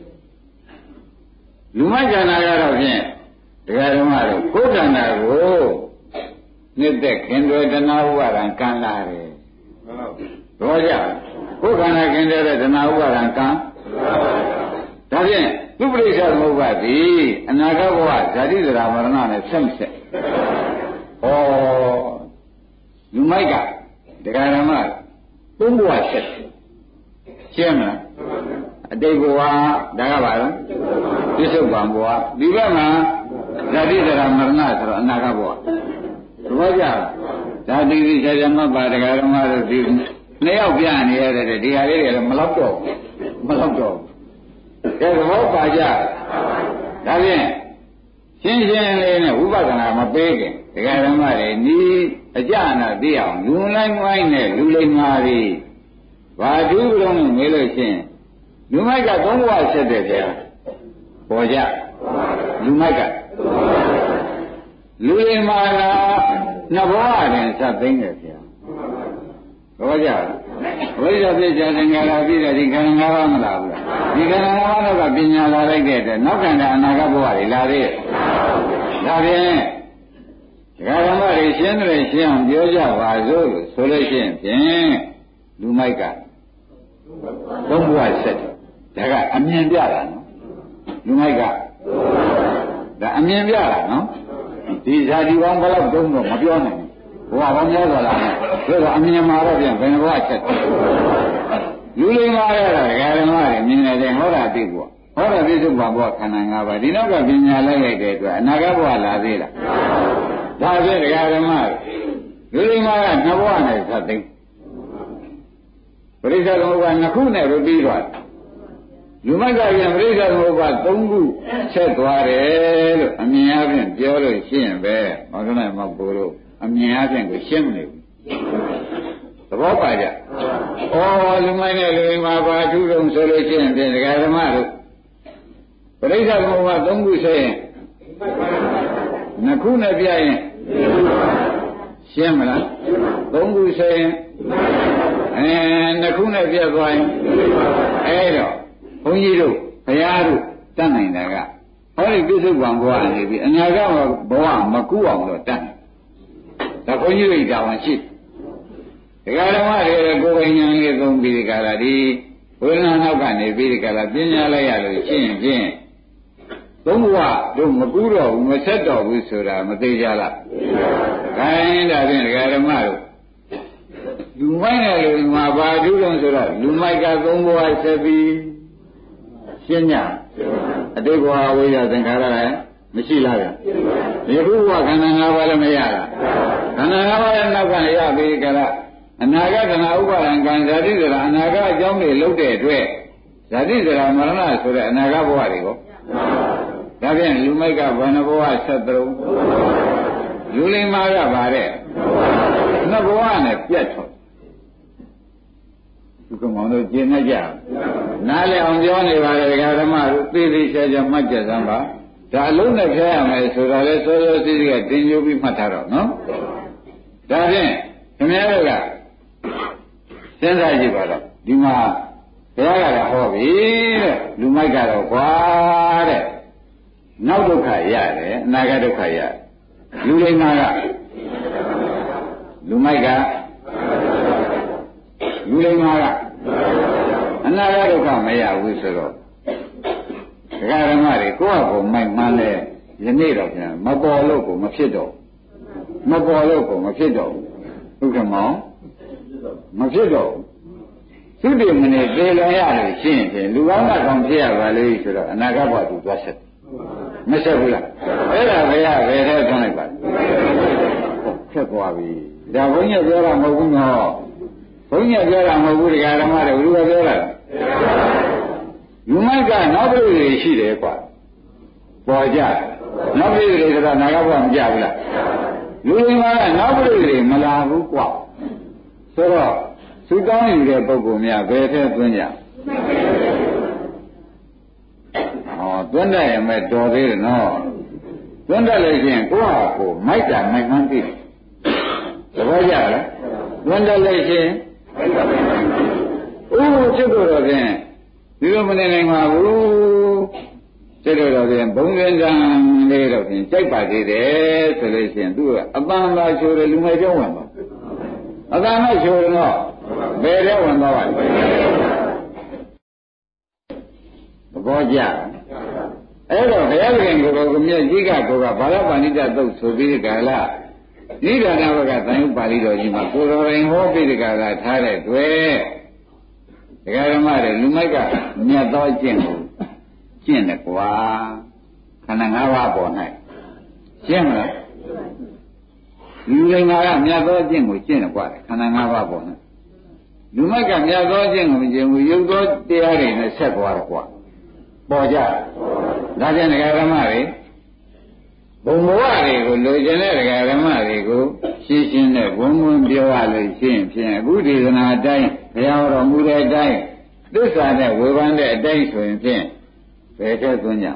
လူမိုက်ခန္ဓာကတော့ဖြင့်တရားဓမ္မတို့ကိုယ်ခန္ဓာကိုနှစ်သက်ခင်တွေတဏှာဥပါဒံကံလာတယ်ဟုတ်ကြကိုယ်ခန္ဓာခင်တဲ့တဏှာဥပါဒံကံဒါဖြင့်သူပရိစ္ဆေသမုပ္ပါတိအနာဂတ်ဘဝဇာတိဇရာမရဏနဲ့ဆက်မဆက်ဩလူမိုက်ကတရားဓမ္မသုံးဘဝဆက်ရှင်းမလားအတိတ်ဘဝဒါကပါလားပြစ္ဆုတ်ပံဘဝဒီဘက်မှာဇာတိဇရာမရဏဆိုတော့အနာဂတ်ဘဝသဘောကျလားဒါတိတိကျကျမှတ်ပါတရားဓမ္မတို့ဒီနှစ်ယောက်ပြနေရတဲ့ဒီဟာလေးတွေလည်းမလောက်တော့မလောက်တော့ကဲသဘောပါကြဒါဖြင့်ရှင်းရှင်းလေးနဲ့ဝိပဿနာမပေးခင်တရားဓမ္မတွေနီးအကြနာသိအောင်လူလိုက်ဝိုင်းနဲ့လူလိမ္မာတွေဘာသူ့လုံးနဲ့မေးလို့ရှင်းလူမိုက်ကသုံးဘဝဆက်တဲ့ဗျာပေါ်ကြလူမိုက်ကလူလိမ္မာကနှစ်ဘဝနဲ့စသိမ့်တယ်ဗျာပေါ်ကြဝိဇ္ဇာပြည့်ကြတဲ့ငါလာပြီးတဲ့ဒီခန္ဓာ၅ပါးမလားဘူးလားဒီခန္ဓာ၅ပါးတော့ကပညာလာလိုက်တဲ့အတွက်နောက်ခန္ဓာအနာဂတ်ဘဝတွေလာသေးတယ်ဒါဖြင့်ဒကာဓမ္မတွေရှင်းတယ်ရှင်းအောင်ပြောကြပါစို့လို့ဆိုလို့ရှိရင်ဖြင့်လူမိုက်ကသုံးဘဝဆက်တယ်ဒါကအမြင်ပြတာနော်လူမိုက်ကဒါအမြင်ပြတာနော်ဒီဇာတိပေါင်းဘယ်လောက်တုံးတော့မပြောနိုင်ဘူးဘဝပေါင်းများစွာလာတယ်ဒါကအမြင်မှာတော့ပြန်ဘယ်ဘဝချက်လူလိမ္မာရတာဒကာဓမ္မတွေမြင်နေတယ်ဟောတာသိဖို့ဟောတာပြစ္ဆုတ်ဘဝခန္ဓာ၅ပါးဒီနောက်ကပညာလိုက်လိုက်တဲ့အတွက်အနာဂတ်ဘဝလာသေးလားဒါဖြင့်ဒကာဓမ္မလူလိမ္မာကနှစ်ဘဝနဲ့သတ်သိမ်းပရိစ္ဆေသမုပ္ပါနှစ်ခုနဲ့ပြီးသွားလူမိုက်ကပြန်ပရိစ္ဆေသမုပ္ပါသုံးခုဆက်သွားတယ်လို့အမြင်အချင်းပြောလို့ရှင်းပဲမောင်ကနဲ့မောင်ပိုးတို့အမြင်အချင်းကိုရှင်းမနေဘူးသဘောပါကြဩလူမိုက်နဲ့လူလိမ္မာပါအထူးဆုံးဆိုလို့ရှင်းပြန်ဒကာဓမ္မတို့ပရိစ္ဆေသမုပ္ပါသုံးခုဆက်ရင်နှစ်ခုနဲ့ပြရင်ရှင်းမလားသုံးခုဆက်ရင်အဲနှစ်ခုနဲ့ပြတ်သွားရင်အဲတော့ဘုန်းကြီးတို့ဘုရားတို့တတ်နိုင်တာကဟောဒီပြစ္ဆုတ်ပံဘဝနေပြီအနာဂတ်ဘဝမကူအောင်တော့တတ်ဒါဘုန်းကြီးတို့တာဝန်ရှိဒကာဓမ္မတွေကိုယ်ပိုင်ဉာဏ်လေးသုံးပြီးဒီကလာဒီဝေဒနာနောက်ကနေပြီးဒီကလာပညာလိုက်ရလို့ရှင်းရင်ဖြင့်သုံးဘဝတို့မကူတော့ဘူးမဆက်တော့ဘူးဆိုတာမသိကြလားခိုင်းဒါဖြင့်ဒကာဓမ္မတို့လူမိုက်နဲ့လူမှာဘာဒုလုံးဆိုတော့လူမိုက်ကသုံးဘဝဆက်ပြီးရှင်းညအတိတ်ဘဝဝိရသင်္ခါရလည်းမရှိလားဗျဒီခုဘဝခန္ဓာ၅ပါးလည်းမရတာခန္ဓာ၅ပါးရဲ့နောက်ကနေရပြီးကြလားအနာဂတ်ကနာဥပါဒံကံဇာတိဇရာအနာဂတ်အကြောင်းတွေလုပ်တဲ့အတွက်ဇာတိဇရာမရဏဆိုတဲ့အနာဂတ်ဘဝတွေကိုဒါဖြင့်လူမိုက်ကဘယ်နှဘဝဆက်သုံးလူလိမ္မာကဗါတဲ့နှစ်ဘဝနဲ့ပြတ်ထွက်ဒီကောင်တို့ကျင့်နေကြနားလည်အောင်ပြောနေပါလေဒကာဓမ္မတို့သိသိချာချာမှတ်ကြစမ်းပါဒါအလုံးနဲ့ဖျားရမယ်ဆိုတော့လေစောစောစီးစီးကတင်ကြိုးပြီးမှတ်ထားတော့နော်ဒါဖြင့်ခင်ဗျားတို့ကစဉ်းစားကြည့်ပါတော့ဒီမှာဘုရားကလည်းဟောပြီတဲ့လူမိုက်ကတော့ကွာတဲ့နောက်ဒုက္ခရတယ်အနာဂတ်ဒုက္ခရတယ်လူလိမ္မာကလူမိုက်ကလူလိမ္မာကအနာဂတ်ဒုက္ခမရဘူးဆိုတော့ဒကာဓမ္မတွေကိုယ့်အကိုမိုက်မှန်းလဲယနေ့တော့ပြန်မပေါ်လို့ကိုမဖြစ်တော့မပေါ်လို့ကိုမဖြစ်တော့ဟုတ်ကဲ့မောင်မဖြစ်တော့သုတိမနေသေလွန်ရလို့ရှင်းရင်လူကောင်းကကောင်းဖြစ်ရပါလေဆိုတော့အနာဂတ်ဘဝသူသွားဆက်မဆက်ဘူးလားအဲ့ဒါဘယ်ရဘယ်ထဲသွန်းလိုက်ပါခက်သွားပြီဒါဘုန်းကြီးပြောတာမဟုတ်ဘူးနော်ဘုန်းကြီးပြောတာမဟုတ်ဘူးတရားဓမ္မတွေဘယ်လိုပြောတာလူမိုက်ကနောက်ပြည်တွေရှိတယ်ကွာပေါ်ကြနောက်ပြည်တွေဆိုတာနာဂဘုရားမကြဘူးလားလူတွေမှာနောက်ပြည်တွေမလာဘူးကွာဆိုတော့သူကောင်းယူတဲ့ပုဂ္ဂိုလ်များဘယ်ထဲသွင်းကြဟောသွင်းတယ်ရင်မဲ့တော်သေးတယ်နော်သွင်းတယ်လို့ရှိရင်ကိုယ့်ဟာကိုမိုက်တာမိုက်မှန်းသိတယ်သဘောကျလားသွင်းတယ်လို့ရှိရင်အိုးစစ်တော်တော်ဖြင့်ဒီလိုမနေနိုင်ပါဘူးစစ်တော်တော်ဖြင့်ဘုံရင်းကံလေးတော့ဖြင့်ကြိုက်ပါသေးတယ်ဆိုလို့ရှိရင်သူကအပန်းသာချိုးတယ်လူငယ်ကျောင်းဝင်ပါအပန်းသာချိုးတယ်တော့ဘယ်ထဲဝင်သွားပါလဲသဘောကျအဲ့တော့ဘုရားရှင်ကိုယ်ကိုမြတ်ကြီးကကိုကဘာလပါဏိတသုတ်ဆိုပြီးဒီကလာနိဒာနဘကသံယုပါဠိတော်ကြီးမှာကိုတော်ရင်ဟောပြီးဒီကလာထားတဲ့တွေ့ဒကာဓမ္မတွေလူမိုက်ကမြတ်သောကျင့်ကိုကျင့်တယ်ကွာခန္ဓာ၅ပါးပေါ်၌ကျင့်မလားလူလိမ္မာကမြတ်သောကျင့်ကိုကျင့်တယ်ကွာခန္ဓာ၅ပါးပေါ်၌လူမိုက်ကမြတ်သောကျင့်ကိုမကျင့်ဘူးရုပ်သောတရားတွေနဲ့ဆက်သွားတယ်ကွာပေါ်ကြဒါကြောင့်ဒကာဓမ္မတွေဘုံဘဝတွေကိုလိုချင်တဲ့ဒကာဓမ္မတွေကိုရှင်းရှင်းနဲ့ဘုံဘုံပြောရလို့ရှင်းဖြင့်အခုဒေသနာအတိုင်းဘုရားတော်မူတဲ့အတိုင်းသစ္စာနဲ့ဝေဖန်တဲ့အတိုင်းဆိုရင်ဖြင့်ဘယ်ထဲသွင်းကြ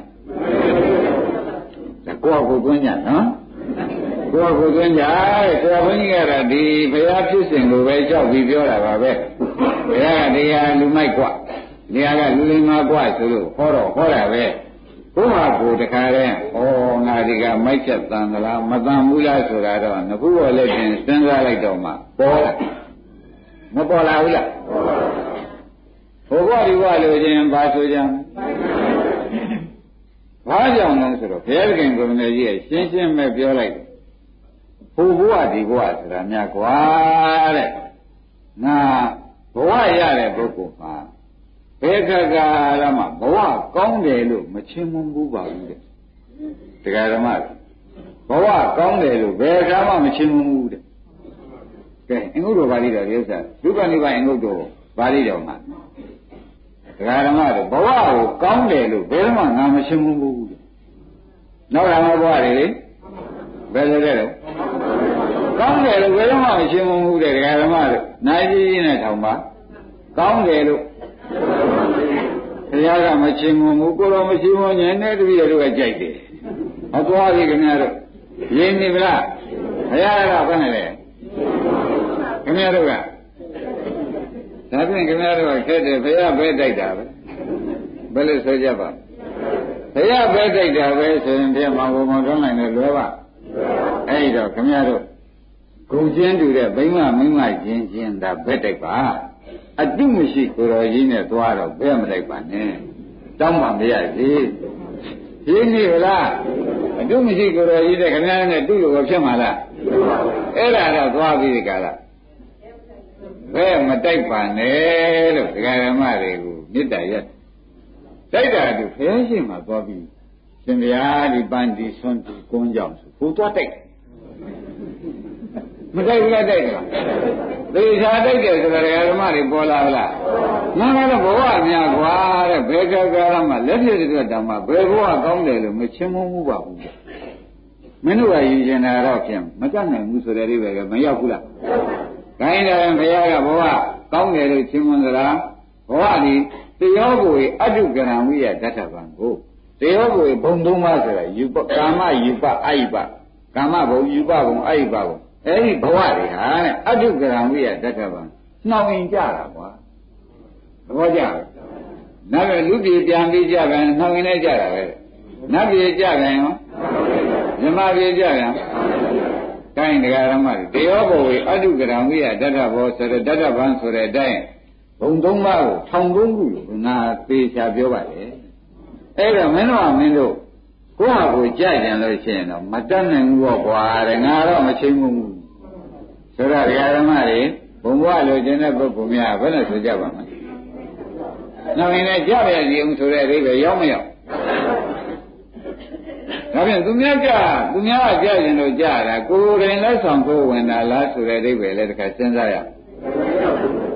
ကိုယ့်ကိုယ်သွင်းကြနော်ကိုယ့်ကိုယ်သွင်းကြတဲ့ဆရာဘုန်းကြီးကတော့ဒီဘုရားဖြစ်စဉ်ကိုပဲကြောက်ပြီးပြောတာပါပဲဘုရားကတရားလူမိုက်กว่าတရားကလူလိမ္မာกว่าဆိုလို့ဟောတော့ဟောတာပဲဘုရားကိုတခါတည်းဩငါဒီကမိုက်ချက်တန်သလားမတန်ဘူးလားဆိုတာတော့ငခုတော့လည်းပြင်စဉ်းစားလိုက်တော့မှပေါ်လာမပေါ်လာဘူးလားဘုရားဒီဘဝလိုခြင်းဘာဆိုကြဘာကြောင့်လဲဆိုတော့ဘုရားခင်ကိုယ်တော်ကြီးရဲ့ရှင်းရှင်းပဲပြောလိုက်တယ်ဘုဘဝဒီဘဝဆိုတာများကွာတဲ့ငါဘဝရတဲ့ပုဂ္ဂိုလ်မှာဘယ်ခါကရမှဘဝကောင်းတယ်လို့မချင်းမွန်ဘူးပါဘူးတဲ့တရားဓမ္မဘဝကောင်းတယ်လို့ဘယ်ခါမှမချင်းမွန်ဘူးတဲ့ကဲအင်္ဂုတ္တပါဠိတော်ဒီဥစ္စာဒုက္ခနိဗ္ဗာန်အင်္ဂုတ္တပါဠိတော်မှာတရားဓမ္မတွေဘဝကိုကောင်းတယ်လို့ဘယ်မှငါမချင်းမွန်ဘူးတဲ့နောက်လာမယ့်ဘဝတွေလေဘယ်လိုလဲတော့ကောင်းတယ်လို့ဘယ်မှမချင်းမွန်ဘူးတဲ့တရားဓမ္မတွေနိုင်ကြီးကြီးနဲ့ထောင်ပါကောင်းတယ်လို့ဘုရားကမချင်းမွန်ဘူးကိုယ်တော်မချင်းမွန်ရင်နဲ့တပည့်တို့ကကြိုက်တယ်အသွားပြီခင်ဗျားတို့ရင်းနေဗလားဘုရားကဘယ်နဲ့လဲခင်ဗျားတို့ကဒါဖြင့်ခင်ဗျားတို့ကခက်တယ်ဘုရားပဲတိုက်တာပဲဘယ်လိုဆိုကြပါဘုရားပဲတိုက်တာပဲဆိုရင်ပြမဘုံမတွန်းနိုင်တယ်လွယ်ပါအဲ့တော့ခင်ဗျားတို့ဂုံချင်းတူတဲ့ဘိမမိမချင်းချင်းဒါပဲတိုက်ပါအတုမရှိကိုတော်ကြီးနဲ့သွားတော့ဘယ်မလိုက်ပါနဲ့တောင်းပါမရသေးရင်းနေလားအတုမရှိကိုတော်ကြီးတဲ့ခင်ဗျားနဲ့တူလို့ဖြစ်မှာလားအဲ့ဒါတော့သွားပြီးဒီကလာဘယ်မတိုက်ပါနဲ့လို့ဒကာဓမ္မတွေကိုမေတ္တာရက်တိုက်တာသူဖျင်းရှိမှသွားပြီးရှင်ဗျာဒီပန်းဒီဆွန်းဒီကုန်းကြောင့်ဆိုကိုသွားတိုက်မတိုက်ဘူးလားတိုက်တယ်သေချာတိုက်တယ်ဆိုတာဒကာဓမ္မတွေပေါ်လာလားငါကတော့ဘဝများကွာတဲ့ဘယ်ကကာရမှာလက်ပြည့်တဲ့တောင်မှဘယ်ဘဝကောင်းတယ်လို့မချင်းမမှုပါဘူးမင်းတို့ကရည်ရင်တာတော့ဖြင့်မတတ်နိုင်ဘူးဆိုတဲ့အိဗယ်ကမရောက်ဘူးလားခိုင်းတယ်ဘုရားကဘဝကောင်းတယ်လို့ချင်းမွန်သလားဘဝဒီတရားကိုအတုကရံဝိယဓာတ်ဗံကိုတရားကိုဘုံသုံးပါးဆိုတာယူပကာမယူပအယိပကာမဘုံယူပဘုံအယိပဘုံအဲ့ဒီဘဝတွေဟာတဲ့အတုကရံဝိယဓာတ်ဗံနှောင်ရင်ကြတာကွာသဘောကျလားနောက်ပဲလူပြည်ပြန်ပြီးကြပြန်နှောင်ရင်လည်းကြတာပဲနတ်ပြည်ကြပြန်ရောမြမပြည်ကြပြန်တိုင်းတရားဓမ္မတွေတရားဘောဝေအတုကရံဝိယဓာတ်ဘောဆိုတဲ့ဓာတ်ဗံဆိုတဲ့အတိုင်းဘုံသုံးပါးကိုထောင်သုံးခုလို့ငါသေချာပြောပါလေအဲ့တော့မင်းတို့ကမင်းတို့ကိုယ့်ဟာကိုကြကြံလို့ရှိရင်တော့မတတ်နိုင်ဘူးပေါ့ကွာတဲ့ငါတော့မချင်းဘူးဆိုတော့တရားဓမ္မတွေဘုံဘဝလိုချင်တဲ့ပုဂ္ဂိုလ်များဘယ်နဲ့ဆိုကြပါမလဲနောက်ရင်လည်းကြပြည့်စီအောင်ဆိုတဲ့အိဗယ်ရောက်မရောက်ဒါဖြင့်သူများကြသူများကကြရင်တော့ကြတာကိုယ်တိုင်လက်ဆောင်ကိုဝင်တာလားဆိုတဲ့အိဗယ်လည်းတစ်ခါစဉ်းစားရ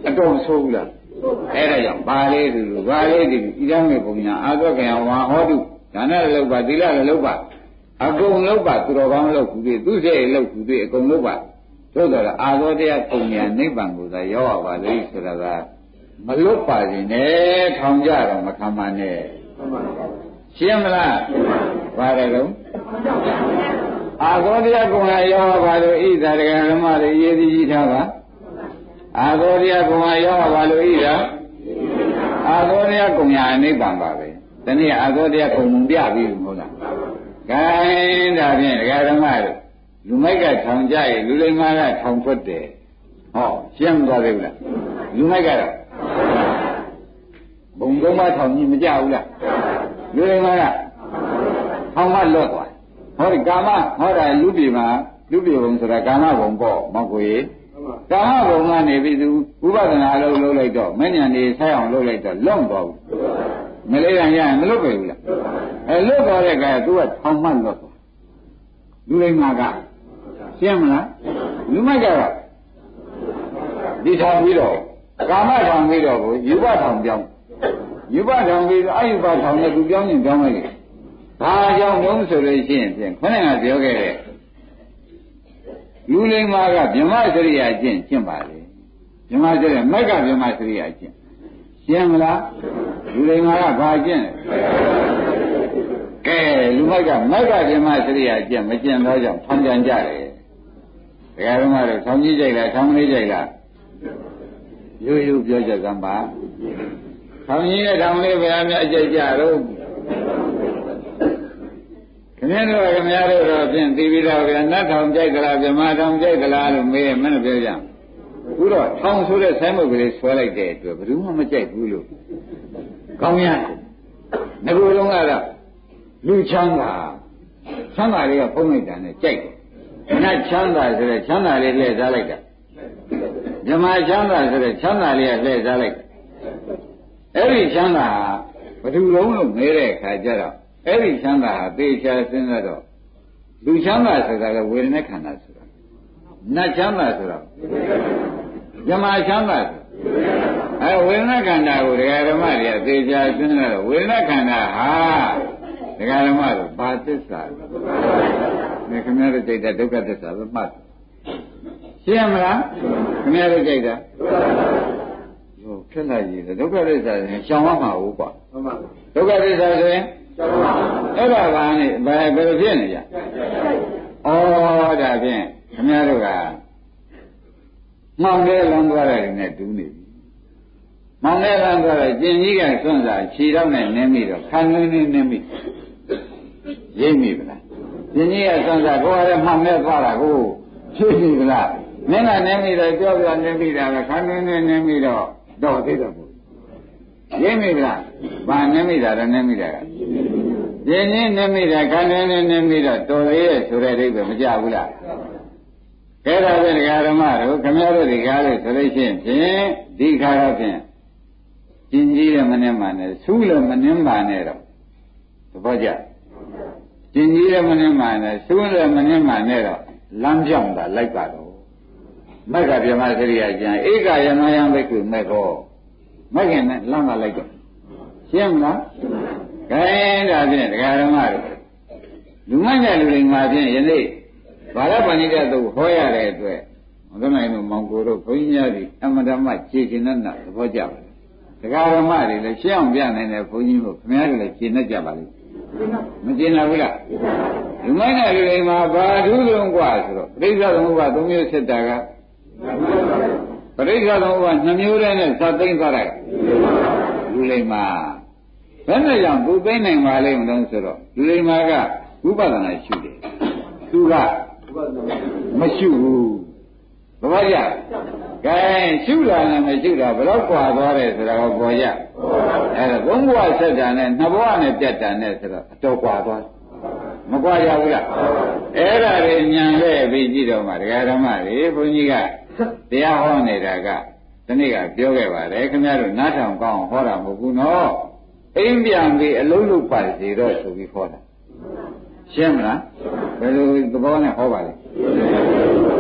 အတော်ဆိုးလားအဲ့ဒါကြောင့်ဘာလေးဒီလိုဘာလေးဒီဣဒံမေပုံညာအာသောကံဝါဟောတုဒါနဲ့လည်းလုပ်ပါသီလလည်းလုပ်ပါအကုန်လုပ်ပါသူတော်ကောင်းလုပ်ခုသေးသူစိတ်လုပ်ခုသေးအကုန်လုပ်ပါသို့တော်လည်းအာသောတရားပုံညာနိဗ္ဗာန်ကိုသာရောက်ရပါလိမ့်ဆိုတာကမလွတ်ပါစေနဲ့ထောင်ကြတော့မခံပါနဲ့ရှင်းမလားဘာလဲလုံးအာသောတရားကုံဟာရောက်ပါလို့ဣဇာတရားဓမ္မတွေရေးသိကြီးထားပါအာသောတရားကုံဟာရောက်ပါလို့ဣဇာအာသောတရားကုံညာနိဗ္ဗာန်ပါပဲဒီနေ့အာသောတရားကုံမှုပြပြီးမဟုတ်လားဂိုင်းဒါဖြင့်တရားဓမ္မတွေလူမိုက်ကထောင်ကြရဲ့လူလိမ္မာကထောင်ထွက်တယ်ဟောရှင်းမသွားသေးဘူးလားလူမိုက်ကတော့ဘုံသုံးပါးထောင်ကြီးမကြဘူးလားလူလိမ္မာကထောင်မှလွတ်သွားဟောဒီကာမဟောတာလူပြည်မှာလူပြည်ဘုံဆိုတာကာမဘုံပေါ့မောက်ကိုရေကာမဘုံကနေပြီးသူဥပဒနာအလုပ်လုပ်လိုက်တော့မဉ္ဇဉ်နေဆက်အောင်လုပ်လိုက်တော့လွတ်သွားဘူးမလေးရရရင်မလွတ်ပဲဘူးလားအဲလွတ်သွားတဲ့ကဲသူကထောင်မှလွတ်သွားလူလိမ္မာကရှင်းမလားလူမိုက်ကတော့ဒီထောင်ပြီးတော့ကာမထောင်ပြီးတော့ကိုယူပထောင်ပြောင်းယူပထောင်ပြီးတော့အယူပထောင်နဲ့သူပြောင်းရင်ပြောင်းလိုက်တယ်ဘာကြောင့်လုံးဆိုလို့ရှိရင်ဖြင့်ခொနဲ့ကပြောခဲ့တဲ့လူလိမ္မာကဗြဟ္မစရိယာကျင့်ကျင့်ပါလေဗြဟ္မစရိယာမိုက်ကဗြဟ္မစရိယာကျင့်ရှင်းမလားလူလိမ္မာကဘာကျင့်ကဲလူမိုက်ကမိုက်ကဗြဟ္မစရိယာကျင့်မကျင့်တော့ကြောင့်ထောင်ကြံကြတယ်ဒကာဓမ္မတို့ထောင်ကြီးကြိုက်လားထောင်လေးကြိုက်လားရိုးရိုးပြောကြစမ်းပါထောင်ကြီးနဲ့ထောင်လေးဘယ်အများအကြိုက်ကြတော့ခင်ဗျားတို့ခင်ဗျားတို့တော့ဖြင့်သိပြီးတော့ဗျာနတ်ထောင်ကြိုက်ကလားဗြဟ္မာထောင်ကြိုက်ကလားလို့မေးရင်မင်းပြောကြဘူးတော့ထောင်ဆိုတဲ့ဆိုင်းဘုတ်ကလေးဆွဲလိုက်တဲ့အတွက်ဘယ်သူမှမကြိုက်ဘူးလို့ကောင်းရတယ်ငါတို့လုံးကတော့လူချမ်းသာချမ်းသာလေးကဖုံးလိုက်တာနဲ့ကြိုက်တယ်နတ်ချမ်းသာဆိုတဲ့ချမ်းသာလေးလှည့်စားလိုက်တာဗြဟ္မာချမ်းသာဆိုတဲ့ချမ်းသာလေးကလှည့်စားလိုက်အဲ့ဒီချမ်းသာဘယ်သူလုံးလို့မဲတဲ့အခါကျတော့အဲ့ဒီချမ်းသာဟာသေချာစဉ်းစားတော့လူချမ်းသာဆိုတာကဝေဒနာခန္ဓာဆိုတာနတ်ချမ်းသာဆိုတာဗြဟ္မာချမ်းသာဆိုအဲဝေဒနာခန္ဓာကိုဒကာဓမ္မတွေကသေချာစဉ်းစားတော့ဝေဒနာခန္ဓာဟာဒကာဓမ္မတို့ဘာသစ္စာလဲခင်ဗျားတို့ကြိုက်တဲ့ဒုက္ခသစ္စာပဲမှတ်ရှင်းမလားခင်ဗျားတို့ကြိုက်တာဟိုခက်လိုက်ကြီးဒုက္ခသစ္စာဆိုရင်ရှောင်ရမှာဟုတ်ပါဒုက္ခသစ္စာဆိုရင်အဲ့ဒါကလည်းဘယ်ဘယ်လိုဖြစ်နေကြဩဒါဖြင့်ခင်ဗျားတို့ကမှောင်တဲ့လမ်းသွားတယ်နဲ့တူးနေပြီမှောင်တဲ့လမ်းသွားတယ်ကျင်ကြီးကစွန့်စားခြေတော့နဲ့နင်းပြီးတော့ခံရင်းနေနင်းပြီးရိပ်မိဗလားကျင်ကြီးကစွန့်စားကိုယ်ကလည်းမှောင်တဲ့သွားတာကိုဖြစ်ပြီဗလားနင်းကနင်းပြီးတော့ကြောက်ပြနင်းပြီးတာပဲခံရင်းနေနင်းပြီးတော့တော့သေးတော့ရိပ်မိဗလားဘာနင်းမိတာလဲနင်းမိတာကရင်းနှင်းနေမိတာခန္ဓာနဲ့နေမိတော့တော်ရရဲ့ဆိုတဲ့အိဗယ်မကြဘူးလားကဲဒါပဲဒကာဓမ္မတို့ခမရတို့ဒီကားလို့ဆိုလို့ရှိရင်ဖြင့်ဒီခါတော့ဖြင့်ကျင်ကြီးတဲ့မနှင်းမှနဲ့ဆူးလည်းမနှင်းပါနဲ့တော့သဘောကျကျင်ကြီးတဲ့မနှင်းမှနဲ့ဆူးလည်းမနှင်းပါနဲ့တော့လမ်းပြောင်းတာလိုက်ပါတော့မက်ကပြမစရိယာကျန်ဧကယမယံဘိက္ခုမက်ကောမက်ကနဲ့လမ်းကလိုက်တော့ရှင်းမလားကဲဒါဖြင့်ဒကာဓမ္မတို့လူမိုက်တဲ့လူတွေမှာဖြင့်ယနေ့ဘာလပဏိတသုဟောရတဲ့အတွက်မကနိုင်လို့မောင်ကိုတို့ဘုန်းကြီးများဒီအမဓမ္မခြေကျင်တဲ့နာသဘောကျပါလားဒကာဓမ္မတွေလည်းရှင်းအောင်ပြနိုင်တဲ့ဘုန်းကြီးတို့ခင်ဗျားတို့လည်းရှင်းတတ်ကြပါလိမ့်မရှင်းလားဘူးလားလူမိုက်တဲ့လူတွေမှာဘာထူးဆုံးกว่าဆိုတော့ပရိစ္ဆေသမုပ္ပါသုံးမျိုးဆက်တာကပရိစ္ဆေသမုပ္ပါနှစ်မျိုးတည်းနဲ့သတ်သိမ့်သွားတာလူလိမ္မာဘယ်နဲ့ကြောင့်သူသိနိုင်ပါလိမ့်မလို့ဆိုတော့လူလိမ္မာကဝိပဿနာရှုတယ်သူကမရှုဘူးသဘောကျကဲရှုတာနဲ့မရှုတာဘယ်တော့ကွာသွားတယ်ဆိုတာကိုပေါ်ရအဲ့ဒါဘုံဘဝဆက်တာနဲ့နှစ်ဘဝနဲ့ပြတ်တာနဲ့ဆိုတော့အတော်ကွာသွားမကွာရဘူးလားအဲ့ဒါတွေညံလဲပြီးကြည့်တော့မှဒကာဓမ္မတွေဘုန်းကြီးကတရားဟောနေတာကဒီနေ့ကပြောခဲ့ပါတယ်ခင်ဗျားတို့နားထောင်ကောင်းဟောတာမဟုတ်ဘူးနော်အိမ်ပြန်ပြီးအလုံးလုံးပါစီတော့ဆိုပြီးဟောတာရှင်းမလားဘယ်လိုသဘောနဲ့ဟောပါလဲက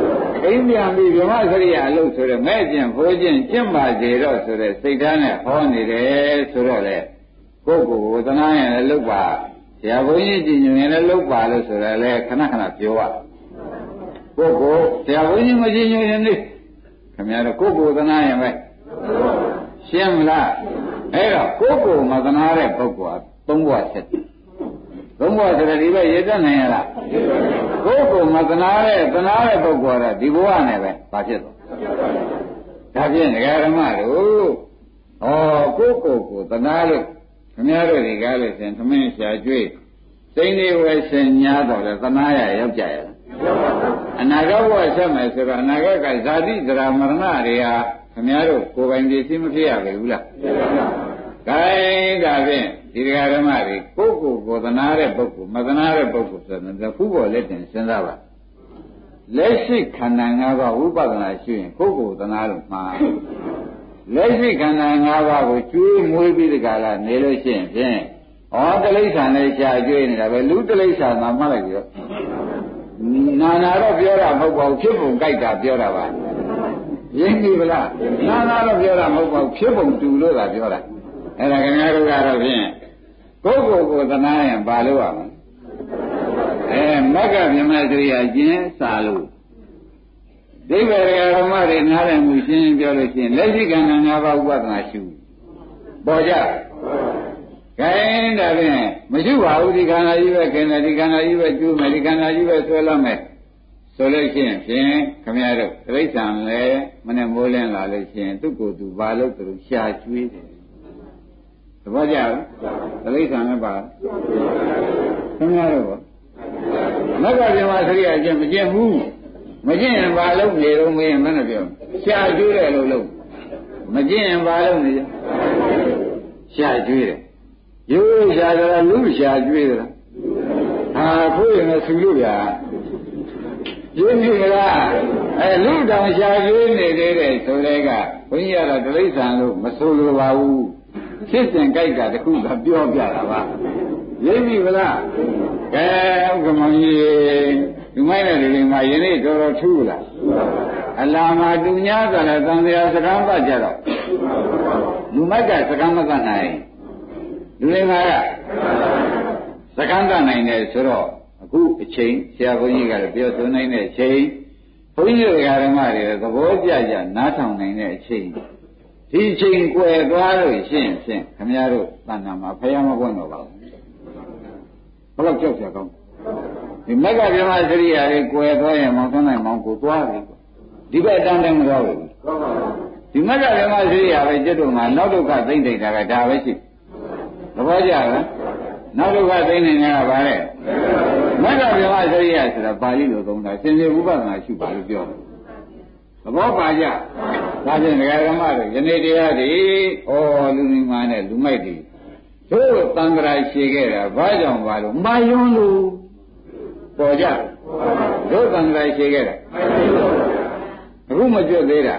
ဂိမ်းပြန်ပြီးဗြဟ္မစရိယအလုပ်ဆိုတော့မဲ့ကျင်ဖိုးကျင်ကျင့်ပါစေတော့ဆိုတဲ့စိတ်ဓာတ်နဲ့ဟောနေတယ်ဆိုတော့လေကိုယ့်ကိုယ်ကိုသနာရင်လည်းလုပ်ပါဆရာဘုန်းကြီးကြည်ညိုရင်လည်းလုပ်ပါလို့ဆိုတော့လေခဏခဏပြောရကိုယ့်ကိုဆရာဘုန်းကြီးမကြည်ညိုရင်လေခင်ဗျားတို့ကိုယ့်ကိုသနာရင်ပဲရှင်းမလားအဲ့တော့ကိုယ့်ကိုမသနာတဲ့ပုဂ္ဂိုလ်ကသုံးဘဝဆက်သုံးဘဝဆိုတဲ့ဒီဘက်ရည်တတ်နိုင်ရလားကိုယ့်ကိုမသနာတဲ့သနာတဲ့ပုဂ္ဂိုလ်ကဒီဘဝနဲ့ပဲဘာဖြစ်သွားဒါဖြင့်ဒကာဓမ္မတို့ဩကိုယ့်ကိုယ်ကိုသနာလို့ခင်ဗျားတို့ဒီကားလို့ရှင်သမင်းရှာကျွေးစိမ့်လေးဝဲရှင်ညာတော့လေသနာရရောက်ကြရလားအနာဂတ်ဘဝဆက်မယ်ဆိုတော့အနာဂတ်ကဇာတိဇရာမရဏတွေဟာခင်ဗျားတို့ကိုယ်ပိုင်ပစ္စည်းမဖြစ်ရဘူးလားကဲဒါဖြင့်ဒီဒကာဓမ္မတွေကိုယ့်ကိုယ်ကိုသနာတဲ့ပုဂ္ဂိုလ်မသနာတဲ့ပုဂ္ဂိုလ်ဆိုတော့ဖူးပေါ်လက်တင်စဉ်းစားပါလက်ရှိခန္ဓာ၅ပါးဝိပဿနာရှိရင်ကိုယ့်ကိုယ်သနာလို့မှာလက်ရှိခန္ဓာ၅ပါးကိုကျွေးမွေးပြီးဒီကလာနေလို့ရှိရင်ဖြင့်ဩတိဋ္ဌာန်နဲ့ရှားကျွေးနေတာပဲလူတိဋ္ဌာန်သာမှတ်လိုက်ပြီးတော့နာနာတော့ပြောတာမဟုတ်ပါဘူးဖြစ်ပုံကြိုက်တာပြောတာပါရင်းပြီဗလားနာနာတော့ပြောတာမဟုတ်ပါဘူးဖြစ်ပုံတူလို့သာပြောတာအဲ့ဒါခင်ဗျားတို့ကတော့ဖြင့်ကိုယ့်ကိုယ်ကိုသနာရင်ဘာလို့ရမလဲအဲမက္ကဗြဟ္မစရိယကျင်းစာလို့ဒိဗ္ဗေဓမ္မတွေနားလည်မှုရှင်းပြောလို့ရှိရင်လက်ရှိခန္ဓာ၅ပါးဥပဒနာရှုပေါ်ကြခိုင်းဒါဖြင့်မရှိပါဘူးဒီခန္ဓာကြီးပဲခန္ဓာဒီခန္ဓာကြီးပဲကျူးမယ်ဒီခန္ဓာကြီးပဲဆွဲလာမယ်ဆိုလို့ရှိရင်ဖြင့်ခင်ဗျားတို့တိဋ္ဌာန်လည်းမနဲ့မိုးလင်းလာလို့ရှိရင်သူ့ကိုယ်သူဘာလို့သူရှာကျွေးတယ်သဘောကျလားတိဋ္ဌာန်လည်းပါခင်ဗျားတို့မက္ကဗြဟ္မစရိယကျင့်မကျင့်ဘူးမကျင့်ရင်ဘာလို့နေတော့မင်းမနဲ့ပြောရှာကျွေးတယ်လို့လို့မကျင့်ရင်ဘာလို့နေရှာကျွေးတယ်ရိုးရှာကြလားလူရှာကျွေးတယ်ဟာခိုးရင်လည်းဆူလို့ဗျာရင်းပြီလားအဲလူတောင်ရှာကျွေးနေသေးတယ်ဆိုတဲ့ကဘုန်းကြီးကတော့တိဋ္ဌာန်လို့မဆိုလိုပါဘူးဖြစ်စဉ်ကြိုက်တာတခုကပြောပြတာပါရင်းပြီလားကဲဥက္ကမောင်ကြီးဒီမိုင်းတဲ့လူတွေမှာယနေ့တော်တော်ထူးလားအလာမှာတူညာကလည်းသံဃာစကားပတ်ကြတော့လူမိုက်ကစကားမကနိုင်လူတွေမှာကစကားကနိုင်တယ်ဆိုတော့အခုအချိန်ဆရာဘုန်းကြီးကလည်းပြောဆိုနိုင်တဲ့အချိန်ဘုန်းကြီးတွေကဓမ္မတွေသဘောကျကျနားထောင်နိုင်တဲ့အချိန်ဒီအချိန်ကွယ်သွားလို့ရှင်းဖြင့်ခင်ဗျားတို့တဏ္ဍာမှာဖျားမပွင့်တော့ပါဘူးဘယ်တော့ကြောက်ကြကောင်းဒီမက္ကဗြဟ္မစရိယာလေးကွယ်သွားရင်မောင်သွန်းနိုင်မောင်ကိုသွားပြီဒီဘက်တန်းတန်းမသွားဘူးဒီမက္ကဗြဟ္မစရိယာပဲကျွတ်တို့မှာနောက်ဒုက္ခသိမ့်တိတ်တာကဒါပဲရှိသဘောကျလားနောက်ဒုက္ခသိမ့်နေတာကဘာလဲမက္ကဗြဟ္မစရိယာဆိုတာပါဠိလိုသုံးတာစင်စစ်ဥပဒနာရှုပါလို့ပြောတယ်သဘောပါကြဒါဖြင့်ဒကာဓမ္မတွေယနေ့တရားတွေဩလူမိမာနဲ့လူမိုက်တွေတို့တန်ត្រာရှည်ခဲ့တာဘာကြောင့်ပါလို့မာယွန်းလို့ပေါ်ကြတို့တန်ត្រာရှည်ခဲ့တာအခုမကျွတ်သေးတာ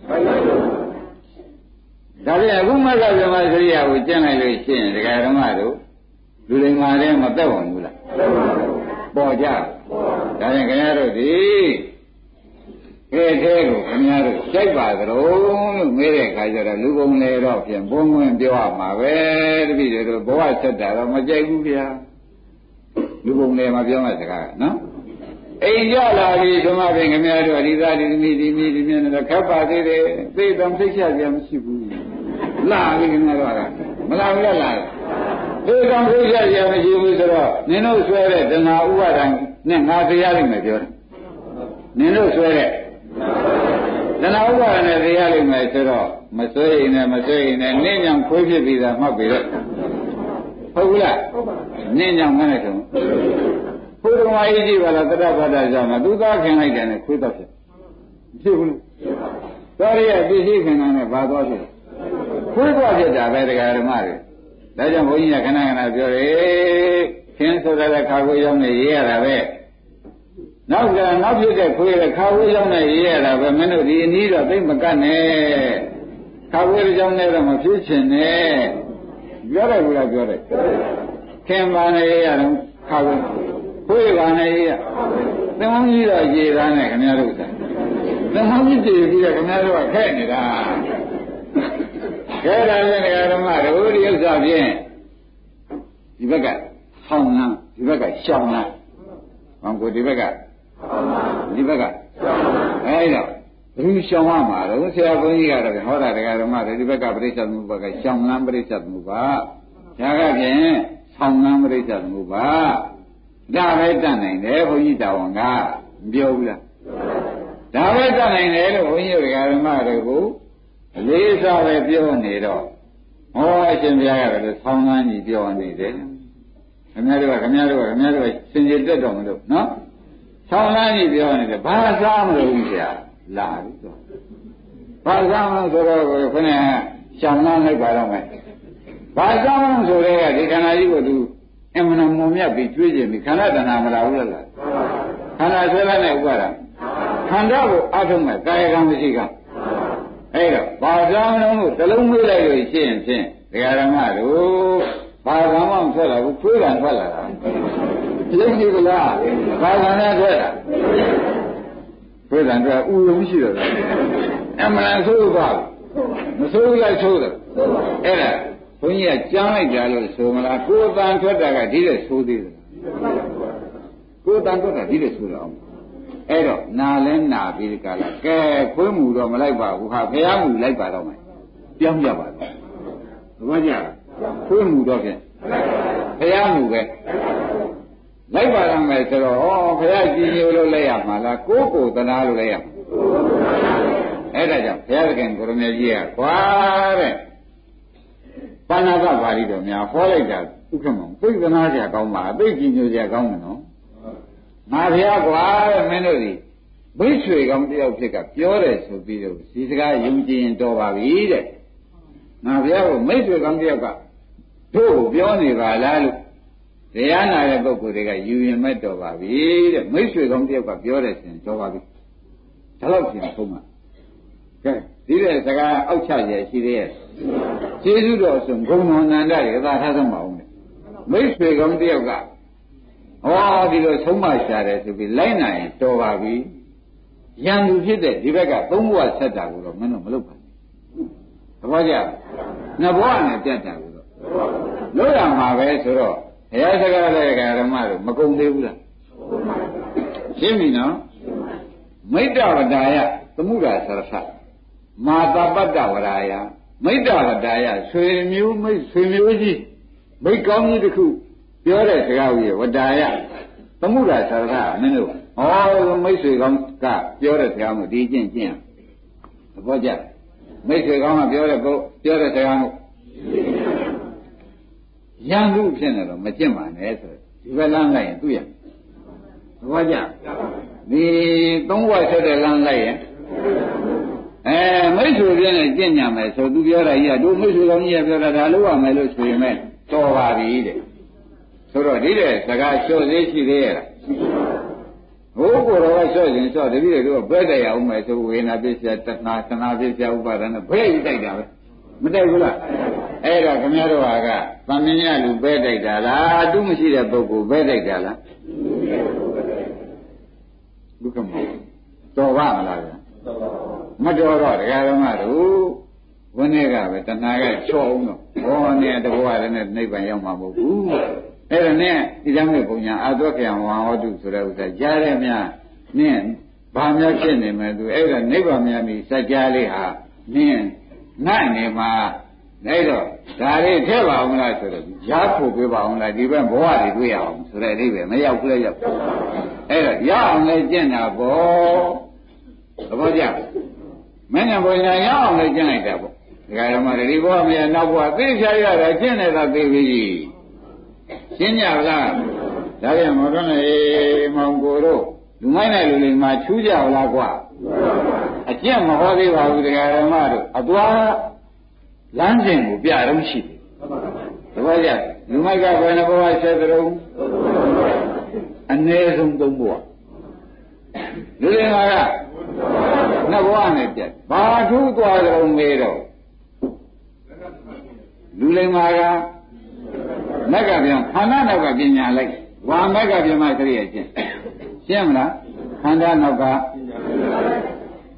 ဒါပြန်အခုမကဗြဟ္မစရိယာကိုကျင့်လိုက်လို့ရှိရင်ဒကာဓမ္မတို့လူတွေမှာလည်းမသက်ဝင်ဘူးလားပေါ်ကြဒါပြန်ခင်ဗျားတို့ဒီခဲခဲကိုခင်ဗျားတို့စိုက်ပါကြတော့လို့မေးတဲ့အခါကျတော့လူကုန်လေတော့ဖြင့်ဘုံဝင်ပြောရမှာပဲတပည့်တွေတို့ဘဝဆက်တာတော့မကြိုက်ဘူးဗျာလူကုန်လေမှာပြောမှစကားနော်အိမ်ကြလာပြီဓမ္မပင်ခင်ဗျားတို့အရိသတိသမီးဒီမိဒီမြင်တော့ခက်ပါသေးတယ်သိတော့သိချကြမရှိဘူးလာပြီခင်ဗျားတို့ကမလာဘူးလားလာသိတော့သိချကြမရှိဘူးဆိုတော့နင်တို့ဆွဲတဲ့တဏှာဥပါဒံနဲ့ငါတရားလိမ့်မယ်ပြောတယ်နင်တို့ဆွဲတဲ့တဏှာဥပါဒနဲ့တရားလိမ့်မယ်ဆိုတော့မဆွဲရင်လည်းမဆွဲရင်လည်းနင်းညောင်ခွေးဖြစ်ပြီးသားမှတ်ပြီတော့ဟုတ်ဘူးလားနင်းညောင်မနဲ့တုံးဘုရားမကြီးကြည့်ပါလားတတ္တဗတ္တကြောင့်မသူသားခင်လိုက်တယ်နဲ့ခွေးတော့ဖြစ်ဖြစ်ဘူးလားတော်ရရဲ့ပစ္စည်းခင်တာနဲ့ဘာသွားဖြစ်ခွေးသွားဖြစ်တာပဲတရားဓမ္မတွေဒါကြောင့်ဘုန်းကြီးကခဏခဏပြောတယ်ခင်ဆိုတဲ့ခါကိုရောက်နေရေးရတာပဲနောက်ကနောက်ဖြစ်တဲ့ခွေးကခါဝေးကြောင့်နဲ့ရေးရတာပဲမင်းတို့ဒီအနည်းတော့သိမကတ်နဲ့ခါဝေးကြောင့်နဲ့တော့မဖြစ်ချင်နဲ့ပြောတယ်ဘူးလားပြောတယ်ခင်ပါနဲ့ရေးရတော့ခါဝေးခွေးပါနဲ့ရေးရသင်္ဝန်းကြီးတော့ရေးသားနဲ့ခင်ဗျားတို့ကသမုဒ္ဒိပြီးတော့ခင်ဗျားတို့ကခဲနေတာခဲတာလည်းနေရာဓမ္မတို့ဒီဥစ္စာဖြင့်ဒီဘက်ကဆောင်းလန်းဒီဘက်ကရှောင်းလန်းဟောကိုဒီဘက်ကဒီဘက်ကအဲ့တော့ဘယ်လိုရှောင်းရမှာတော့ဆရာဘုန်းကြီးကတော့ဟောတာတရားဓမ္မတွေဒီဘက်ကပြိဿသမုပ္ပါကရှောင်းလန်းပြိဿသမုပ္ပါဒါကဖြင့်ဆောင်းလန်းပြိဿသမုပ္ပါဒါပဲတတ်နိုင်တယ်ဘုန်းကြီးတော်ဝန်ကမပြောဘူးလားဒါပဲတတ်နိုင်တယ်လို့ဘုန်းကြီးတရားဓမ္မတွေကိုအလေးစားပဲပြောနေတော့ဟောအရှင်ဘုရားကလည်းဆောင်းလန်းကြီးပြောနေတယ်ခင်ဗျားတို့ကခင်ဗျားတို့ကခင်ဗျားတို့စင်ကြယ်တက်တော်မလို့နော်ဆောင်းလန်းကြီးပြောနေတယ်ဘာစားမလို့ဘူးဆရာလာပြီဆိုဘာစားမလို့ဆိုတော့ခဏရှောင်းလန်းလိုက်ပါတော့မယ်ဘာစားမလို့ဆိုတော့ဒီခန္ဓာကြီးကိုသူအမှန်တမုံမြတ်ပြီးကျွေးခြင်းပြီးခန္ဓာတဏှာမလာဘူးလားခန္ဓာဆွဲလာတဲ့ဥပါဒခန္ဓာကိုအထုံးမဲ့ကာယကံမရှိကအဲ့တော့ဘာစားမလို့လို့တလုံးမေးလိုက်လို့ရှိရင်ဖြင့်ဒကာဓမ္မတို့ဘာကမှမထွက်လာဘူးခွေးတံထွက်လာတာသိပြီလားဘာကနဲ့ထွက်လာခွေးတံထွက်ဥယုံရှိတော့အမှန်ဆိုးပါမဆိုးလိုက်ဆိုးတယ်အဲ့ဒါဘုန်းကြီးကကြားလိုက်ကြလို့ဆိုမလားကိုယ်တန်ထွက်တာကဒီတဲ့ဆိုးသေးတယ်ကိုယ်တန်ထွက်တာဒီတဲ့ဆိုးတော့အဲ့တော့နာလဲနာပြီးကြလားကဲခွေးမှုတော့မလိုက်ပါဘူးဟာဖះမှုလိုက်ပါတော့မယ်ပြောင်းကြပါတော့ဘာကြခွေးမှုတော့ဖြင့်ဖះမှုပဲလိုက်ပါရမယ်ဆိုတော့ဩဖះကြည်ညိုလို့လိုက်ရမှာလားကိုယ်ကိုယ်သနာလို့လိုက်ရမှာအဲ့ဒါကြောင့်ဘုရားသခင်ကိုရမေကြီးကကွာတဲ့ပါဏာကပါဠိတော်များဟောလိုက်တာဥက္ကမောသိသနာကြကောင်းပါအသိကြည်ညိုကြကောင်းတယ်နော်ငါဘုရားကွာတဲ့မင်းတို့ဒီဘိတ်ဆွေကောင်းတယောက်ဖြစ်ကပြောတယ်ဆိုပြီးတော့ဒီစကားယုံကြည်ရင်တော်ပါပြီတဲ့ငါဘုရားကိုမိတ်ဆွေကောင်းတယောက်ကတို့ကိုပြောနေပါလားလို့တရားနာတဲ့ပုဂ္ဂိုလ်တွေကယူရင်မဲ့တော်ပါပြီတဲ့မိတ်ဆွေကောင်းတယောက်ကပြောတယ်ဆိုရင်တော်ပါပြီဒါတော့ပြင်ဆုံးမှာကဲဒီတဲ့စကားအောက်ချရရှိသေးရဲ့ကျေးဇူးတော်ဆိုဂုဏ်တော်နန္ဒတွေအသာထားဆုံးပါဦးမယ်မိတ်ဆွေကောင်းတယောက်ကဟောဒီလိုဆုံးမရှာတယ်ဆိုပြီးလိုက်နိုင်ရင်တော်ပါပြီရန်သူဖြစ်တဲ့ဒီဘက်ကသုံးဘဝဆက်တာကိုတော့မင်းတို့မလုပ်ပါနဲ့သဘောကျနှစ်ဘဝနဲ့ပြတ်တာကိုတော့လို့ရမှာပဲဆိုတော့ဘုရားစကားလည်းဓမ္မတို့မကုန်သေးဘူးလားရှင်းပြီနော်မိတ္တဝဒါယသမုဒ္ဒါသရထမာတပတ္တဝရာယမိတ္တဝဒါယဆွေမျိုးမိတ်ဆွေမျိုးကြီးမိတ်ကောင်းကြီးတစ်ခုပြောတဲ့စကားကြီးဝဒါယသမုဒ္ဒါသရထမင်းတို့ဩမိတ်ဆွေကောင်းကပြောတဲ့စကားမျိုးဒီကျင့်ကျင့်သဘောကျမိတ်ဆွေကောင်းကပြောတဲ့ကိုပြောတဲ့စကားမျိုးရန်သူဖြစ်နေတော့မကျင့်ပါနဲ့ဆိုဒီဘက်လမ်းလိုက်ရင်သူ့ရသဘောကျဒီသုံးဘဝဆက်တဲ့လမ်းလိုက်ရင်အဲမိတ်ဆွေပြင်းနဲ့ကျင့်ကြမယ်ဆိုသူပြောတာကြီးကတို့မိတ်ဆွေကောင်းကြီးကပြောတာဒါလို့ရမယ်လို့ဆိုရင်မဲ့တော်ပါပြီတဲ့ဆိုတော့ဒီတဲ့စကားလျှော့သေးရှိသေးရဲ့လားဟိုကိုယ်တော်ကလျှော့ရင်လျှော့တပည့်တို့ကဘဲတိုက်ရအောင်မယ်ဆိုဝေနာပစ္စယတဏှာတဏှာပစ္စယဥပါဒနဲ့ဘဲတိုက်တာပဲမတိုက်ဘူးလားအဲ့တော့ခင်ဗျားတို့ဟာကသံမြင်ရလူဘဲတိုက်တာလားအတုမရှိတဲ့ပုဂ္ဂိုလ်ဘဲတိုက်တာလားဘုကမောတော်ပါမလားဗျာမတော်တော့တရားဓမ္မတို့ဝိနည်းကပဲတဏှာကချောအောင်တော့ဘောနဲ့တဘောရနဲ့နိဗ္ဗာန်ရောက်မှာမဟုတ်ဘူးအဲ့ဒါနဲ့ဒီကြောင့်လေဘုညာအာသောခယံဝါဟောတုဆိုတဲ့ဥစ္စာကြားရများနင်းဘာများဖြစ်နေမယ်သူအဲ့ဒါနိဗ္ဗာန်များပြီးစัจ जा လေးဟာနင်းငတ်နေမှာအဲ့တော့ဒါလေးထည့်ပါအောင်လားဆိုတော့ရားဖို့ပေးပါအောင်လားဒီဘက်ဘဝတွေတွေ့ရအောင်ဆိုတဲ့အဓိပ္ပာယ်မရောက်ဘူးလေရောက်အဲ့တော့ရအောင်လေကျင့်တာပေါ့သဘောကျမင်းနဲ့ဘုရားရအောင်လေကျင့်လိုက်တာပေါ့ဒကာဓမ္မတွေဒီဘဝမရနောက်ဘဝသိချရတာကျင့်နေတာသိပြီရှင်းကြလားဒါပြန်မတော်နဲ့မောင်ကိုတို့လူမိုင်းတဲ့လူတွေမှာချူးကြလားကွာအကျင့်မဟောသေးပါဘူးဒကာဓမ္မတို့အသွားလမ်းစဉ်ကိုပြတော့ရှိတယ်သဘောကျလူမိုက်ကဘယ်နှဘဝဆက်သလုံးအနည်းဆုံးသုံးဘဝလူတွေမှာကနှစ်ဘဝနဲ့ပြတ်ဘာထူးသွားကြုံမေးတော့လူလိမ္မာကမက်ကပြန်ခန္ဓာနောက်ကပညာလိုက်ဝါမက်ကပြန်မှခရိယာကျင့်ရှင်းမလားခန္ဓာနောက်က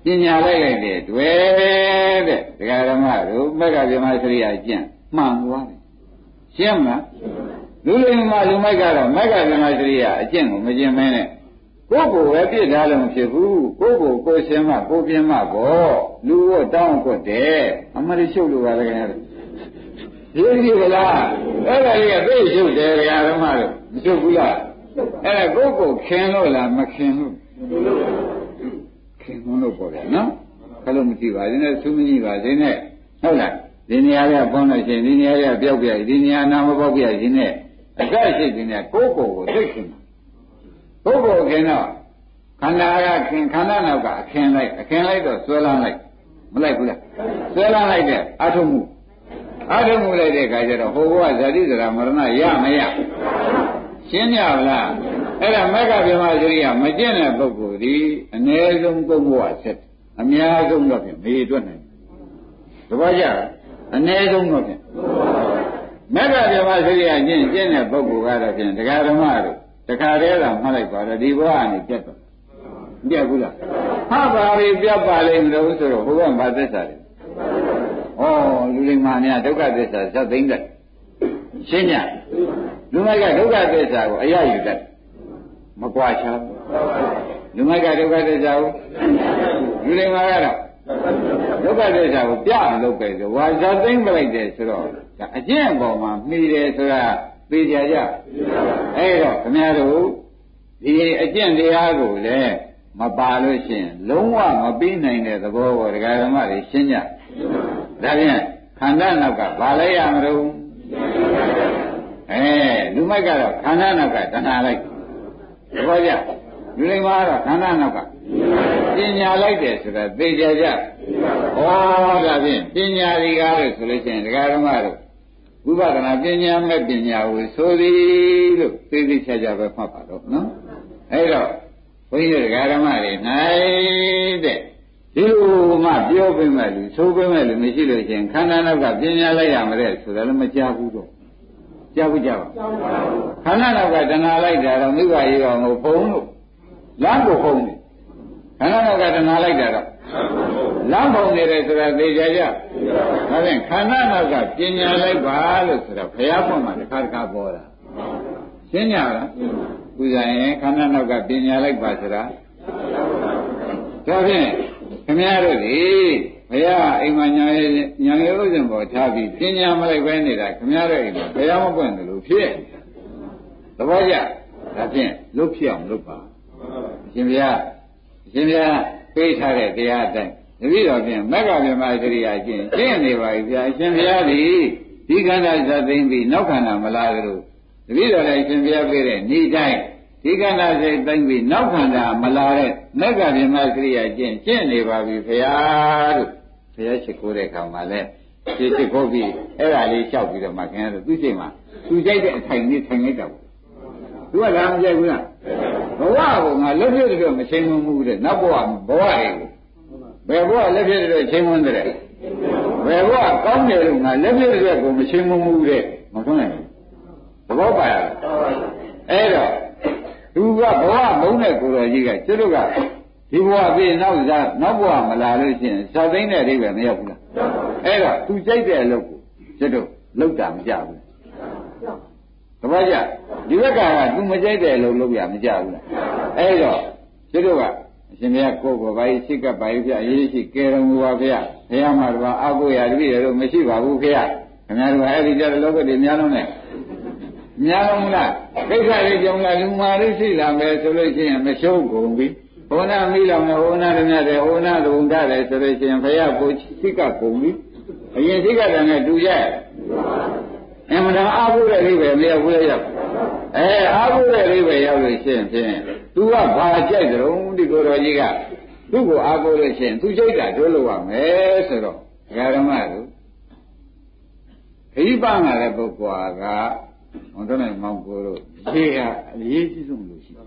ပညာလိုက်လိုက်တဲ့တွေ့တဲ့ဒကာဓမ္မတို့မက္ကဗြဟ္မစရိယကျင့်မှန်သွားတယ်ရှင်းမလားလူလိမ္မာလူမိုက်ကတော့မက္ကဗြဟ္မစရိယအကျင့်ကိုမကျင့်မဲနဲ့ကိုယ်ကိုယ်ပဲပြစ်ထားလို့မဖြစ်ဘူးကိုယ်ကိုယ်ကိုယ်ရှင်းမှကိုယ်ပြင်းမှပေါ့လူဝတ်တောင်းကွတ်တယ်အမရိရှုပ်လို့ပါလေခင်ဗျာဒီကြီးကလားအဲ့ဒါကြီးကသိရှုပ်တယ်ဒကာဓမ္မတို့မရှုပ်ဘူးလားအဲ့ဒါကိုယ်ကိုယ်ခင်လို့လားမခင်လို့ခင်လို့ပေါ့ဗျာနော်ခလို့မကြည့်ပါဘူးနဲ့သူမကြည့်ပါစေနဲ့ဟုတ်လားဒီနေရာကပေါင်းလို့ရှိရင်ဒီနေရာကပျောက်ပြဒီနေရာနာမပေါက်ပြခြင်းနဲ့အကရှိခြင်းနဲ့ကိုယ်ကိုယ်ကိုသိခင်ပုဂ္ဂိုလ်ခင်တော့ခန္ဓာကခင်ခန္ဓာနောက်ကအခင်းလိုက်အခင်းလိုက်တော့ဆွဲလန်းလိုက်မလိုက်ဘူးလားဆွဲလန်းလိုက်တဲ့အထုံးမှုအထုံးမှုလိုက်တဲ့အခါကျတော့ဟိုဘဝဇာတိဇရာမရဏရမရရှင်းကြပါလားအဲ့ဒါမက္ကဗြဟ္မစရိယမကျင့်တဲ့ပုဂ္ဂိုလ်ဒီအ ਨੇ ဆုံးပုဂ္ဂိုလ်ကဆက်အများဆုံးတော့ဖြင့်မေးတွက်နိုင်တပည့်ကြအ ਨੇ ဆုံးတော့ဖြင့်မက္ကဗြဟ္မစရိယကျင့်ကျင့်တဲ့ပုဂ္ဂိုလ်ကတော့ဖြင့်တရားဓမ္မတို့တခါတည်းကမှတ်လိုက်ပါတော့ဒီဘဝကနေပြတ်တော့ပြတ်ဘူးလားဟာပါပြီပြတ်ပါလိမ့်မလို့ဆိုတော့ဘုရားဘာသစ္စာလဲဩလူလိမ္မာများဒုက္ခသစ္စာသတ်သိမ့်တယ်ရှင်းညလူမိုက်ကဒုက္ခသစ္စာကိုအရယူတတ်မကွာချာလူမိုက်ကဒုက္ခသစ္စာကိုလူလိမ္မာကတော့ဒုက္ခသစ္စာကိုပြအောင်လုပ်ပဲဆိုဝါဇာသိမ့်ပလိုက်တယ်ဆိုတော့အကျင့်အပေါ်မှာမှီတယ်ဆိုတာသိကြကြအဲ့တော့ခင်ဗျားတို့ဒီအကျင့်တရားကိုလည်းမပါလို့ရှိရင်လုံးဝမပြီးနိုင်တဲ့သဘောကိုဒကာဓမ္မတွေရှင်းကြဒါဖြင့်ခန္ဓာနောက်ကဘာလဲရမလို့အဲလူမိုက်ကတော့ခန္ဓာနောက်ကတဏှာလိုက်သဘောကျလူလိမ္မာကတော့ခန္ဓာနောက်ကပညာလိုက်တယ်ဆိုတာသိကြကြဩဒါဖြင့်ပညာဒီကားလို့ဆိုလို့ရှိရင်ဒကာဓမ္မတို့ဝိပဿနာပညာမဲ့ပညာကိုဆိုသည်လို့သိသိချာချာပဲမှတ်ပါတော့နော်အဲ့တော့ဘုန်းကြီးတို့ဓမ္မတွေနိုင်တဲ့ဒီလိုမှပြောပေးမဲ့လူဆိုပေးမဲ့လူမရှိလို့ချင်းခန္ဓာနောက်ကပညာလိုက်ရမတဲ့ဆိုတာလည်းမကြားဘူးတော့ကြားဘူးကြားပါခန္ဓာနောက်ကတဏှာလိုက်တာတော့မိဘရေတော်ကိုဖုံးလို့လမ်းကိုဖုံးတယ်ခန္ဓာနောက်ကတဏှာလိုက်တာတော့လမ်းဖုံးနေတယ်ဆိုတာသိကြကြဒါဖြင့်ခန္ဓာနောက်ကပညာလိုက်ပါလို့ဆိုတော့ဘုရားပွင့်မှာတစ်ခါတစ်ခါပေါ်တာရှင်းကြလားပူဇာရင်ခန္ဓာနောက်ကပညာလိုက်ပါဆိုတာဒါဖြင့်ခင်ဗျားတို့ဒီဘုရားအိမ်မှာညာရဲ့ညာရဲ့ဥစဉ်ပေါ်ထားပြီးပညာမလိုက်ပဲနေတာခင်ဗျားတို့အိမ်မှာဘုရားမပွင့်တယ်လို့ဖြစ်သဘောကျဒါဖြင့်လုတ်ဖြစ်အောင်လုပ်ပါရှင်ဘုရားရှင်ဘုရားပေးထားတဲ့တရားအတိုင်းတပည့်တော်ဖြင့်မက္ကဗြဟ္မစရိယာကျင့်ကျင့်နေပါပြီဗျာရှင်ဘုရားဒီဒီခန္ဓာဇတ်သိမ့်ပြီးနောက်ခန္ဓာမလာကြလို့တပည့်တော်လည်းရှင်ဘုရားပေးတဲ့ဤတိုင်းဒီခန္ဓာစိတ်သိမ့်ပြီးနောက်ခန္ဓာမလာတဲ့မက္ကဗြဟ္မစရိယာကျင့်ကျင့်နေပါပြီဘုရားလို့ဘုရားရှိခိုးတဲ့အခါမှာလည်းဒီရှိခိုးပြီးအဲ့ဒါလေးလျှောက်ပြီးတော့မှခင်ဗျားတို့သူ့စိတ်မှာသူကြိုက်တဲ့အထိုင်လေးထိုင်လိုက်တော့သူကလာမကြိုက်ဘူးလားဘဝကိုငါလက်ပြည့်တော့မချိန်မမှုတဲ့နောက်ဘဝဘဝတွေကိုဘယ်ဘဝလက်ပြည့်တော့ချိန်မွန်းတဲ့ဘယ်ဘဝကောင်းတယ်လို့ငါလက်ပြည့်တော့ကိုမချိန်မမှုတဲ့မဆုံးနိုင်ဘူးသဘောပါရအဲ့တော့သူကဘဝမုန်းတဲ့ကိုယ်တော်ကြီးကကျွတ်တို့ကဒီဘဝပြီးနောက်စားနောက်ဘဝမလာလို့ရှိရင်ဇာသိမ့်တဲ့အိဗယ်မရောက်ဘူးလားအဲ့တော့သူကြိုက်တဲ့အလုပ်ကိုကျွတ်တို့လောက်တာမကြဘူးသဘောကျဒီဘက်ကကသူမကြိုက်တဲ့အလုပ်လုပ်ရမကြဘူးလားအဲ့တော့ကျွတ်တို့ကအရှင်ဘုရားကိုယ်ကိုယ်ပါရှိကပ်ပါရဲ့ဗျအရေးရှိကဲတော်မူပါဗျဘုရားမှာတော့အကုရာတပည့်တော်မရှိပါဘူးခင်ဗျခင်ဗျားတို့အဲ့ဒီကြတဲ့လောကတွေများလုံးနဲ့များလုံးလားကိစ္စတွေကြောင့်လားလူမာတွေရှိလာမယ်ဆိုလို့ရှိရင်မရှုံးကုန်ပြီဟောနာမိလောင်နဲ့ဟောနာတွေများတယ်ဟောနာသုံးထားတယ်ဆိုလို့ရှိရင်ဘုရားကိုရှိကပ်ကုန်ပြီအရင်ရှိကပ်တယ်နဲ့တူရအမှန်တရားအားကိုးတဲ့အိဗယ်မရောက်ဘူးလေရောက်အဲအားကိုးတဲ့အိဗယ်ရောက်လို့ရှိရင်ဖြင့်သူကဘာကြိုက်ကြုံဒီကိုယ်တော်ကြီးကသူ့ကိုအားကိုးလို့ရှိရင်သူကြိုက်တာတို့လို့ရမယ်ဆိုတော့ဓမ္မတို့ခရီးပန်းလာတဲ့ပုဂ္ဂိုလ်ကဟောတော့လည်းမောင်ကိုတို့ရေကအရေးကြီးဆုံးလို့ရှိတယ်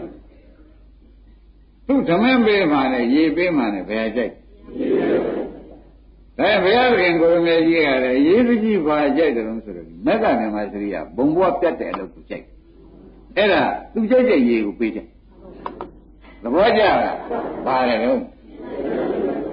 သူဓမ္မပေးမှလည်းရေပေးမှလည်းဘယ်ကြိုက်ဒါဘုရားခင်ကိုရမေကြီးကလည်းရေးပကြီးပါကြိုက်တယ်လို့ဆိုတော့မက္ကဗြဟ္မစရိယဘုံဘဝပြတ်တဲ့အလုပ်ကိုကြိုက်အဲ့ဒါသူကြိုက်တဲ့ရေကိုပေးတယ်သဘောကျလားပါတယ်လို့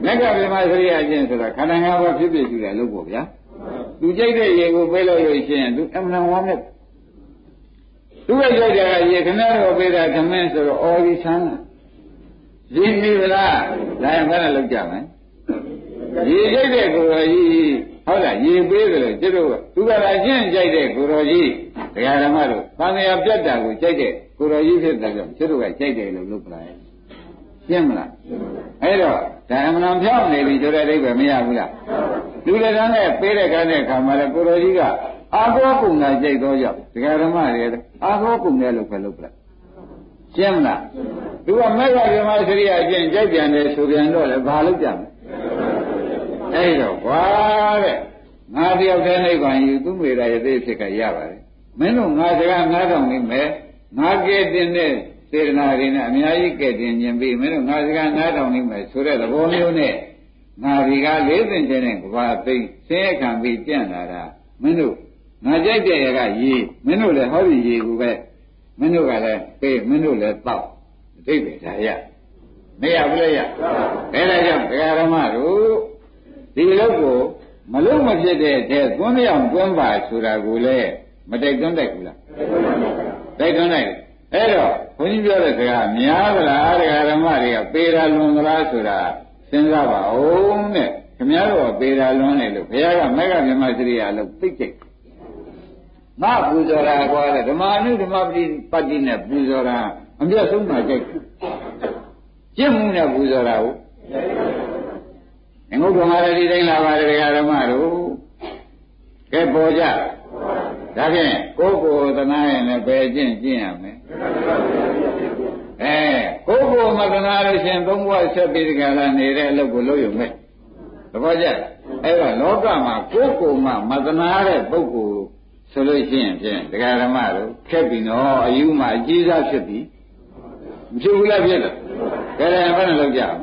မက္ကဗြဟ္မစရိယကျင့်ဆိုတာခန္ဓာငါးပါးဖြစ်ဖြစ်ရှိတယ်လို့ပေါ့ဗျာသူကြိုက်တဲ့ရေကိုပေးလို့လို့ရှိရင်သူအမှန်ဝမ်းနဲ့သူကကြိုက်တဲ့ရေခဏတော့ပေးတာသမင်းဆိုတော့အော်ဒီဆန်းရင်းပြီလားဒါရင်ဘယ်နဲ့လောက်ကြမလဲရေကြိုက်တဲ့ကိုယ်တော်ကြီးဟုတ်လားရေပေးတယ်လို့ကျတို့သူကလည်းရှင်းကြိုက်တဲ့ကိုယ်တော်ကြီးဒကာဓမ္မတို့သံဃာပြတ်တာကိုကြိုက်တဲ့ကိုယ်တော်ကြီးဖြစ်တယ်ကြောင့်ကျတို့ကကြိုက်တယ်လို့လုပ်ပလိုက်ရှင်းမလားအဲ့တော့ဒါအမှန်ဖြောင်းနေပြီဆိုတဲ့အိဗယ်မရဘူးလားလူလည်းတန်းနဲ့ပေးတဲ့ကန်းတဲ့ခါမှာလည်းကိုယ်တော်ကြီးကအာဘောကုံသာကြိုက်တော့ကြောင့်ဒကာဓမ္မတွေအာဘောကုံတယ်လို့ပဲလုပ်ပလိုက်ရှင်းမလားသူကမေဃဗြဟ္မစရိယအကျင့်ကြိုက်ပြန်တယ်ဆိုပြန်တော့လည်းဘာလုပ်ကြမလဲအဲ့တော့ကွာတဲ့ငါတယောက်တည်းနိဗ္ဗာန်ယူသူမေရာရဲ့သိဖြစ်ကြရပါတယ်မင်းတို့ငါစကားငါတော့နေမယ်ငါကဲတင်တဲ့စေတနာတွေနဲ့အများကြီးကဲတင်ခြင်းပြီးမင်းတို့ငါစကားငါတော့နေမယ်ဆိုတဲ့သဘောမျိုးနဲ့ငါဒီကလေးသိတဲ့နဲ့ကဘာသိဆင်းရဲခံပြီးကြံ့လာတာမင်းတို့ငါကြိုက်တဲ့ရကရေမင်းတို့လည်းဟောဒီရေကိုပဲမင်းတို့ကလည်းပေးမင်းတို့လည်းတောက်အတိတ်ပဲဒါရမရဘူးလေရအဲဒါကြောင့်ဒကာဓမ္မတို့ဒီလောက်ကိုမလုံးမဖြစ်တဲ့အထဲသွန်းမြောင်သွန်းပါဆိုတာကိုလည်းမတိုက်တွန်းတိုက်ဘူးလားတိုက်တွန်းတိုက်အဲ့တော့ဘုန်းကြီးပြောတဲ့စကားများသလားဒကာဓမ္မတွေကပေတာလွန်သလားဆိုတာစဉ်းစားပါဦးတဲ့ခင်ဗျားတို့ကပေတာလွန်နေလို့ဘုရားကမေဃဗြဟ္မစရိယလို့သိကြိတ်ငါပူဇော်တာကွာတဲ့ဓမ္မအနုဓမ္မပတိပတ္တိနဲ့ပူဇော်တာအမြတ်ဆုံးမှကြိတ်ကျင့်မှုနဲ့ပူဇော်တာကိုငုတ်တော်မှာဒီတိုင်းလာပါတယ်ဒကာဓမ္မတို့ကဲပေါ်ကြဒါဖြင့်ကိုယ်ကိုယ်သနာရင်လည်းပဲကျင့်ကျင့်ရမယ်အဲကိုယ်ကိုယ်မသနာလို့ရှင်သုံးဘဝဆက်ပြီးဒီကလာနေတဲ့အလုပ်ကိုလုပ်ရုံပဲသဘောကျအဲ့တော့လောကမှာကိုယ်ကိုယ်မှမသနာတဲ့ပုဂ္ဂိုလ်ဆိုလို့ရှိရင်ဖြင့်ဒကာဓမ္မတို့ခက်ပြီနော်အယူမှအကြီးစားဖြစ်ပြီမဖြစ်ဘူးလားဖြစ်လားဒါလည်းဘယ်နဲ့လုပ်ကြအောင်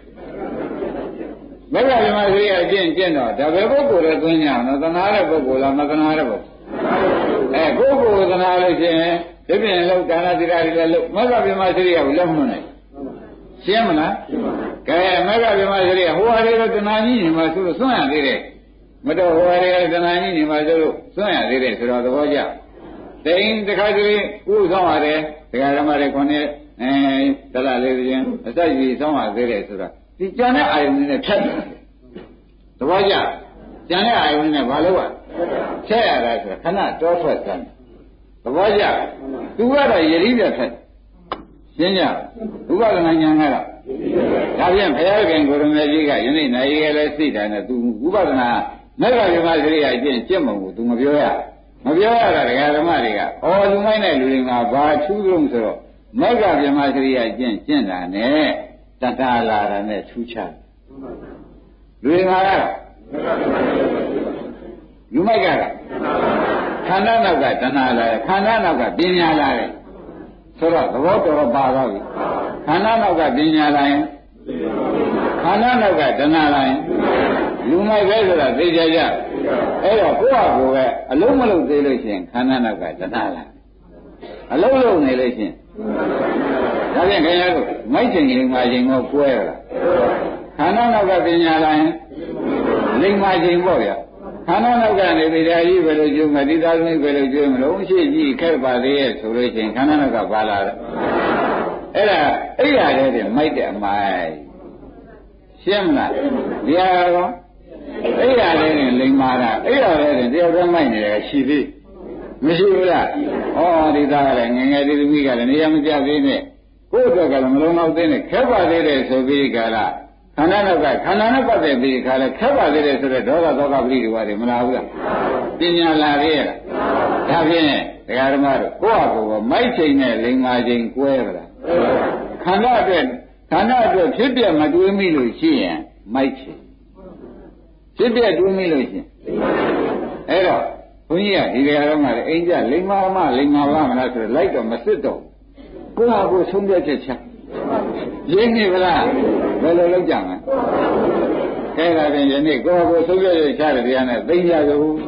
မေဃဗြဟ္မစရိယအကျင့်ကျင့်တော့ဒါပဲပုဂ္ဂိုလ်လည်းသွင်းကြအောင်နော်သနာတဲ့ပုဂ္ဂိုလ်လားမသနာတဲ့ပုဂ္ဂိုလ်အဲပုဂ္ဂိုလ်သနာလို့ရှိရင်ဒီပြင်လောက်ဒါနသီလတွေလည်းလုပ်မေဃဗြဟ္မစရိယကိုလက်မနိုင်ရှင်းမလားကဲမေဃဗြဟ္မစရိယဟိုဟာတွေကတဏှာကြီးနေမှာဆိုလို့စွန့်ရသေးတယ်မတော့ဟိုဟာတွေကတဏှာကြီးနေမှာဆိုလို့စွန့်ရသေးတယ်ဆိုတော့သဘောကျတိန်တစ်ခါတည်းဥဆောင်ရတယ်ဒကာဓမ္မတွေခွန်နဲ့အဲတလားလေးချင်းအစကြီးဆောင်ရသေးတယ်ဆိုတော့ဒီကြံတဲ့အာယုန်နဲ့ဖြတ်တယ်သဘောကျကြံတဲ့အာယုန်နဲ့ဘာလို့ကဖြတ်ရတာဆိုခဏတောထွက်စမ်းသဘောကျသူကတော့ယတိပြဖြတ်ရှင်းကြဥပဒနာဉာဏ်ကတော့ဒါဖြင့်ဘုရားခင်ကိုရမေကြီးကယနေ့နိုင်ရလဲစိတ်တိုင်းနဲ့သူဥပဒနာမေဃဗြဟ္မစရိယအကျင့်ကျင့်ပုံကိုသူမပြောရမပြောရတာဒကာဓမ္မတွေကအော်လူမိုင်းတဲ့လူတွေကဘာထူးဆုံးဆိုတော့မေဃဗြဟ္မစရိယအကျင့်ကျင့်တာနဲ့တတလာတာနဲ့ထူးခြားလူငါကတော့လူမိုက်ကတော့ခန္ဓာနောက်ကတဏှာလာတယ်ခန္ဓာနောက်ကပညာလာတယ်ဆိုတော့သဘောတော်တော့ပါတော့ပြီခန္ဓာနောက်ကပညာလာရင်ခန္ဓာနောက်ကတဏှာလာရင်လူမိုက်ပဲဆိုတာသိကြကြအဲ့တော့ကိုယ့်ဟာကိုယ်ပဲအလုံးမလုံးသေးလို့ရှိရင်ခန္ဓာနောက်ကတဏှာလာအလုံးလုံးနေလို့ရှိရင်ဒါဖြင့်ခင်ဗျားတို့မိုက်ချိန်လိမ္မာချိန်ကိုကွဲရတာခန္ဓာနောက်ကပညာလာရင်လိမ္မာချိန်ပေါ့ဗျာခန္ဓာနောက်ကနေဗေဒာကြီးပဲလို့ကျိုးမတိသားသမီးပဲလို့ကျိုးမလို့ရှိကြီးခက်ပါသေးရဲ့ဆိုလို့ချင်းခန္ဓာနောက်ကပါလာတယ်အဲ့ဒါအဲ့ရတဲ့တင်မိုက်တဲ့အမိုက်ရှင်းမလားဒီဟာကောအဲ့ရတဲ့တင်လိမ္မာတာအဲ့ရတဲ့တင်တယောက်တည်းမိုက်နေတယ်ရှိသေးမရှိဘူးလားဩဒီသားကလည်းငငယ်ဒီသမီးကလည်းနေရာမကျသေးနဲ့ကိုယ့်အတွက်ကလည်းမလုံးတော့သေးနဲ့ခက်ပါသေးတယ်ဆိုပြီးကြလားခန္ဓာနောက်ကခန္ဓာနဲ့ပတ်သက်ပြီးခါလဲခက်ပါသေးတယ်ဆိုတော့ဒေါသသောကပရိဒီဝါတွေမလာဘူးလားပညာလာသေးရဲ့ဒါဖြင့်ဒကာဓမ္မတို့ကိုယ့်ဟာကိုယ်မိုက်ချိန်နဲ့လိမ္မာချိန်ကွဲကြလားခန္ဓာအတွက်ခန္ဓာအတွက်ဖြစ်ပြမတွေးမိလို့ရှိရင်မိုက်ချိန်ဖြစ်ပြတွေးမိလို့ရှိရင်အဲ့တော့ဘုန်းကြီးကဒီဒကာဓမ္မတွေအိမ်ကြလိမ္မာမလိမ္မာပါမလားဆိုတော့လိုက်တော့မစစ်တော့ကိုယ့်ဟာကိုယ်ဆုံးဖြတ်ချက်ချရင်းနေဗလားဘယ်လိုလုပ်ကြမလဲခဲတာဖြင့်ယနေ့ကိုယ့်ကိုယ်ဆုံးဖြတ်ချက်ချတဲ့တရားနဲ့သိကြကြဘူး